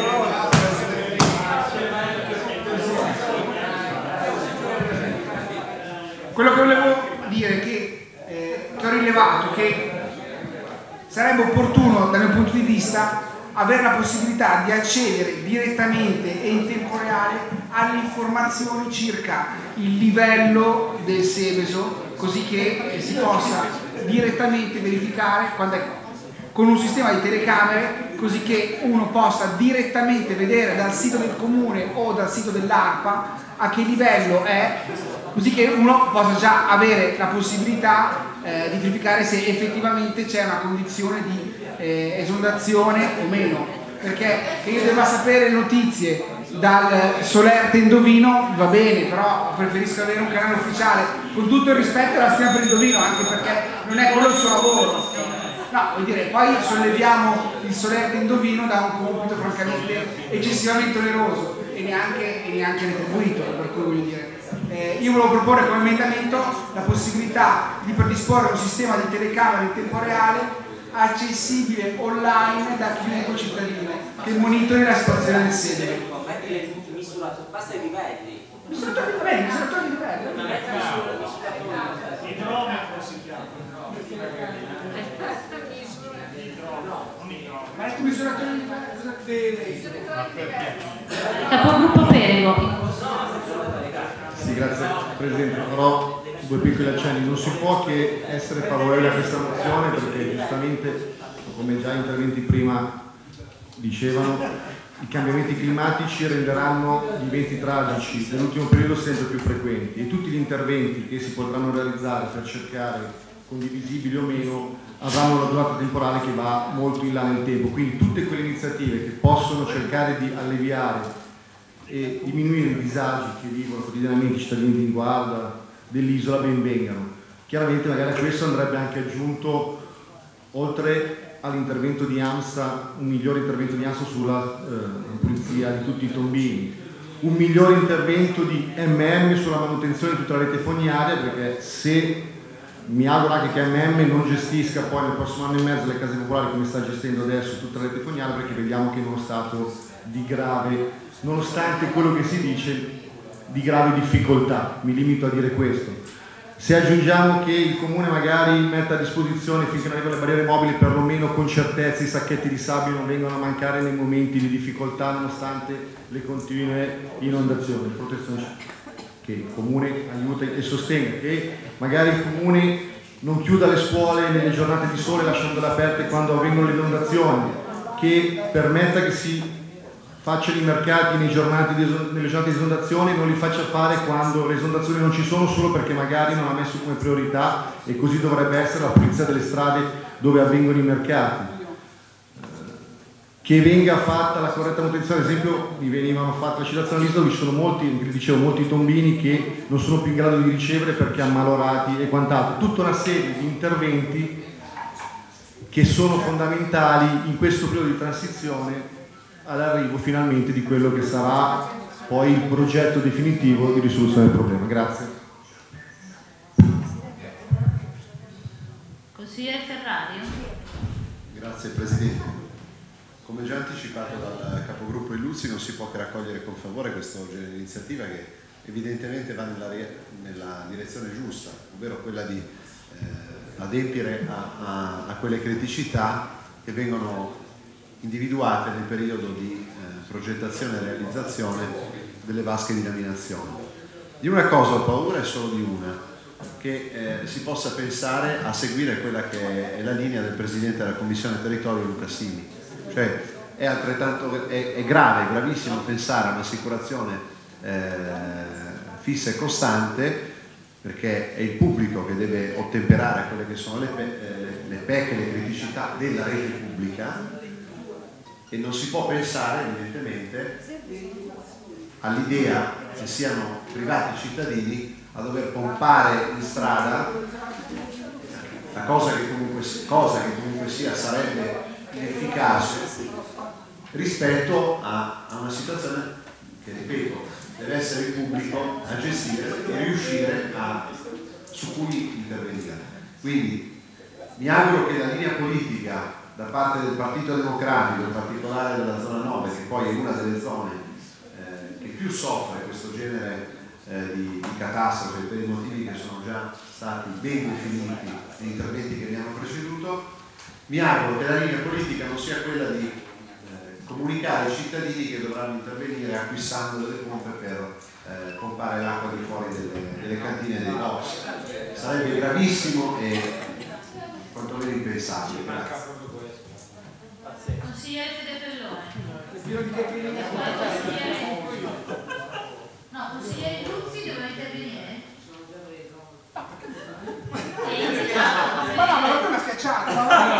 Quello che volevo dire è che ho rilevato che sarebbe opportuno dal mio punto di vista avere la possibilità di accedere direttamente e in tempo reale alle informazioni circa il livello del Seveso, così che si possa direttamente verificare con un sistema di telecamere, così che uno possa direttamente vedere dal sito del comune o dal sito dell'ARPA a che livello è, così che uno possa già avere la possibilità di verificare se effettivamente c'è una condizione di esondazione o meno, perché che io debba sapere notizie dal Solerte Indovino va bene, però preferisco avere un canale ufficiale, con tutto il rispetto e la stima per Indovino, anche perché non è quello il suo lavoro. No, vuol dire, poi solleviamo il Solerte Indovino da un compito francamente eccessivamente oneroso e neanche retribuito, per cui voglio dire. Io volevo proporre come emendamento la possibilità di predisporre un sistema di telecamere in tempo reale accessibile online da chiunque cittadino che monitori la situazione del sedere. Basta i livelli. Misuratori di livelli. Idrometro si chiama. Ma è misuratore di livelli. Capogruppo Perego. Sì, grazie Presidente. Farò due piccoli accenni. Non si può che essere favorevoli a questa mozione perché giustamente, come già interventi prima dicevano, i cambiamenti climatici renderanno gli eventi tragici nell'ultimo periodo sempre più frequenti e tutti gli interventi che si potranno realizzare per cercare, condivisibili o meno, avranno una durata temporale che va molto in là nel tempo. Quindi tutte quelle iniziative che possono cercare di alleviare e diminuire i disagi che vivono quotidianamente i cittadini di Guarda dell'isola ben vengano. Chiaramente magari a questo andrebbe anche aggiunto, oltre all'intervento di AMSA, un migliore intervento di AMSA sulla pulizia di tutti i tombini, un migliore intervento di sulla manutenzione di tutta la rete fognaria, perché se mi auguro anche che non gestisca poi nel prossimo anno e mezzo le case popolari come sta gestendo adesso tutta la rete fognaria, perché vediamo che in uno stato di grave, nonostante quello che si dice, di grave difficoltà. Mi limito a dire questo. Se aggiungiamo che il Comune magari mette a disposizione, finché non arrivano le barriere mobili, perlomeno con certezza i sacchetti di sabbia non vengono a mancare nei momenti di difficoltà nonostante le continue inondazioni, protezione che il Comune aiuta e sostenga, che magari il Comune non chiuda le scuole nelle giornate di sole lasciandole aperte quando avvengono le inondazioni, che permetta che si facciano i mercati nelle giornate di esondazione e non li faccia fare quando le esondazioni non ci sono, solo perché magari non ha messo come priorità, e così dovrebbe essere, la pulizia delle strade dove avvengono i mercati. Che venga fatta la corretta manutenzione, ad esempio mi venivano fatte la citazione all'isola dove ci sono molti tombini che non sono più in grado di ricevere perché ammalorati e quant'altro. Tutta una serie di interventi che sono fondamentali in questo periodo di transizione all'arrivo finalmente di quello che sarà poi il progetto definitivo di risoluzione del problema. Grazie. Consigliere Ferrario. Grazie Presidente. Come già anticipato dal capogruppo Illuzzi, non si può che raccogliere con favore questa genere di iniziativa che evidentemente va nella direzione giusta, ovvero quella di adempiere a quelle criticità che vengono individuate nel periodo di progettazione e realizzazione delle vasche di laminazione. Di una cosa ho paura e solo di una, che si possa pensare a seguire quella che è la linea del Presidente della Commissione Territorio Luca Simi, cioè è grave, gravissimo pensare a un'assicurazione fissa e costante, perché è il pubblico che deve ottemperare a quelle che sono le pecche, le criticità della rete pubblica, e non si può pensare evidentemente all'idea che siano privati cittadini a dover pompare in strada la cosa che comunque sia sarebbe inefficace rispetto a una situazione che, ripeto, deve essere il pubblico a gestire e riuscire su cui intervenire. Quindi mi auguro che la linea politica da parte del Partito Democratico, in particolare della zona 9, che poi è una delle zone che più soffre questo genere di catastrofe per i motivi che sono già stati ben definiti negli interventi che mi hanno preceduto, mi auguro che la linea politica non sia quella di comunicare ai cittadini che dovranno intervenire acquistando delle pompe per pompare l'acqua di fuori delle cantine e dei box. Sarebbe gravissimo e quantomeno impensabile. Grazie. Consigliere Fede Pellone. No, consigliere Luzzi doveva intervenire? Ma no, ma non è schiacciato.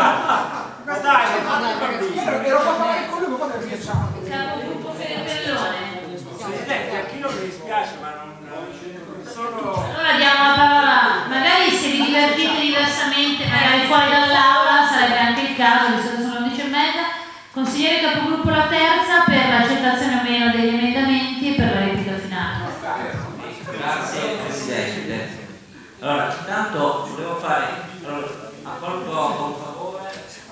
Ero qua a parlare con lui, ma poi è schiacciato. Capogruppo Fede Pellone. Presidente, a chi non mi dispiace, ma non sono... Allora diamo la parola, magari se vi divertite diversamente, magari fuori dall'aula, sarebbe anche il caso, visto che sono le 11:30. Consigliere Capogruppo la terza per l'accettazione o meno degli emendamenti e per la replica finale. Grazie Presidente. Allora, intanto volevo fare, accolgo con favore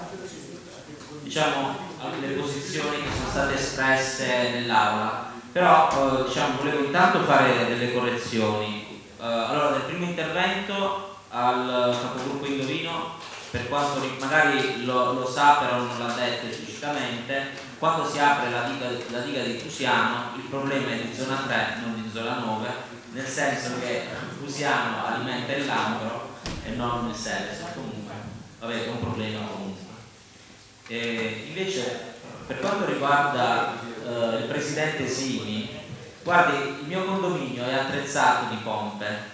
diciamo, le posizioni che sono state espresse nell'aula, però diciamo, volevo intanto fare delle correzioni. Allora, nel primo intervento al capogruppo Indovino, per quanto magari lo sa però non l'ha detto esplicitamente, quando si apre la diga di Fusiano il problema è di zona 3, non di zona 9, nel senso che Fusiano alimenta il Lambro e non il Seveso. Comunque, vabbè, è un problema comunque. Invece, per quanto riguarda il presidente Sini, guardi, il mio condominio è attrezzato di pompe.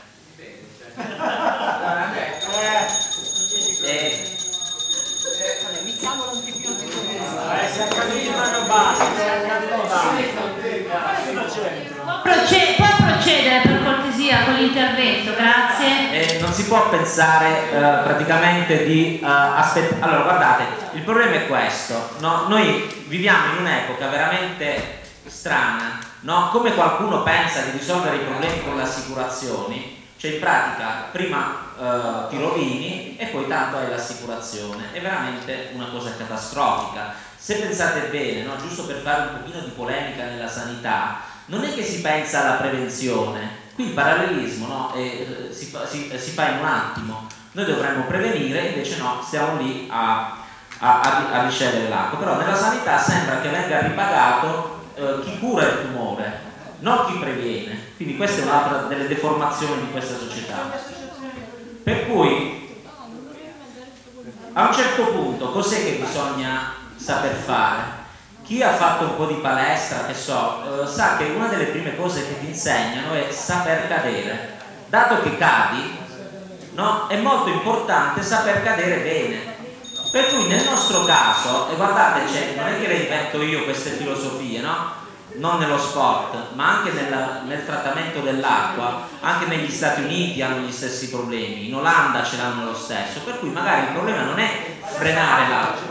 Può procedere per cortesia con l'intervento, grazie. Non si può pensare praticamente di aspettare. Allora, guardate, il problema è questo, no? Noi viviamo in un'epoca veramente strana, no? Come qualcuno pensa di risolvere i problemi con le assicurazioni, cioè in pratica prima ti rovini e poi tanto hai l'assicurazione. È veramente una cosa catastrofica. Se pensate bene, no? Giusto per fare un pochino di polemica nella sanità, non è che si pensa alla prevenzione, qui il parallelismo, no? Si fa in un attimo. Noi dovremmo prevenire, invece no, stiamo lì a ricevere l'acqua. Però nella sanità sembra che venga ripagato chi cura il tumore, non chi previene. Quindi questa è un'altra delle deformazioni di questa società. Per cui a un certo punto cos'è che bisogna saper fare? Chi ha fatto un po' di palestra, che so, sa che una delle prime cose che ti insegnano è saper cadere. Dato che cadi, no, è molto importante saper cadere bene. Per cui nel nostro caso, e guardate, non è che le invento io queste filosofie, no? Non nello sport, ma anche nel trattamento dell'acqua. Anche negli Stati Uniti hanno gli stessi problemi, in Olanda ce l'hanno lo stesso. Per cui magari il problema non è frenare l'acqua.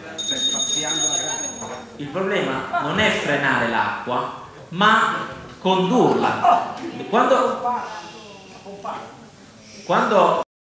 Il problema non è frenare l'acqua, ma condurla. Quando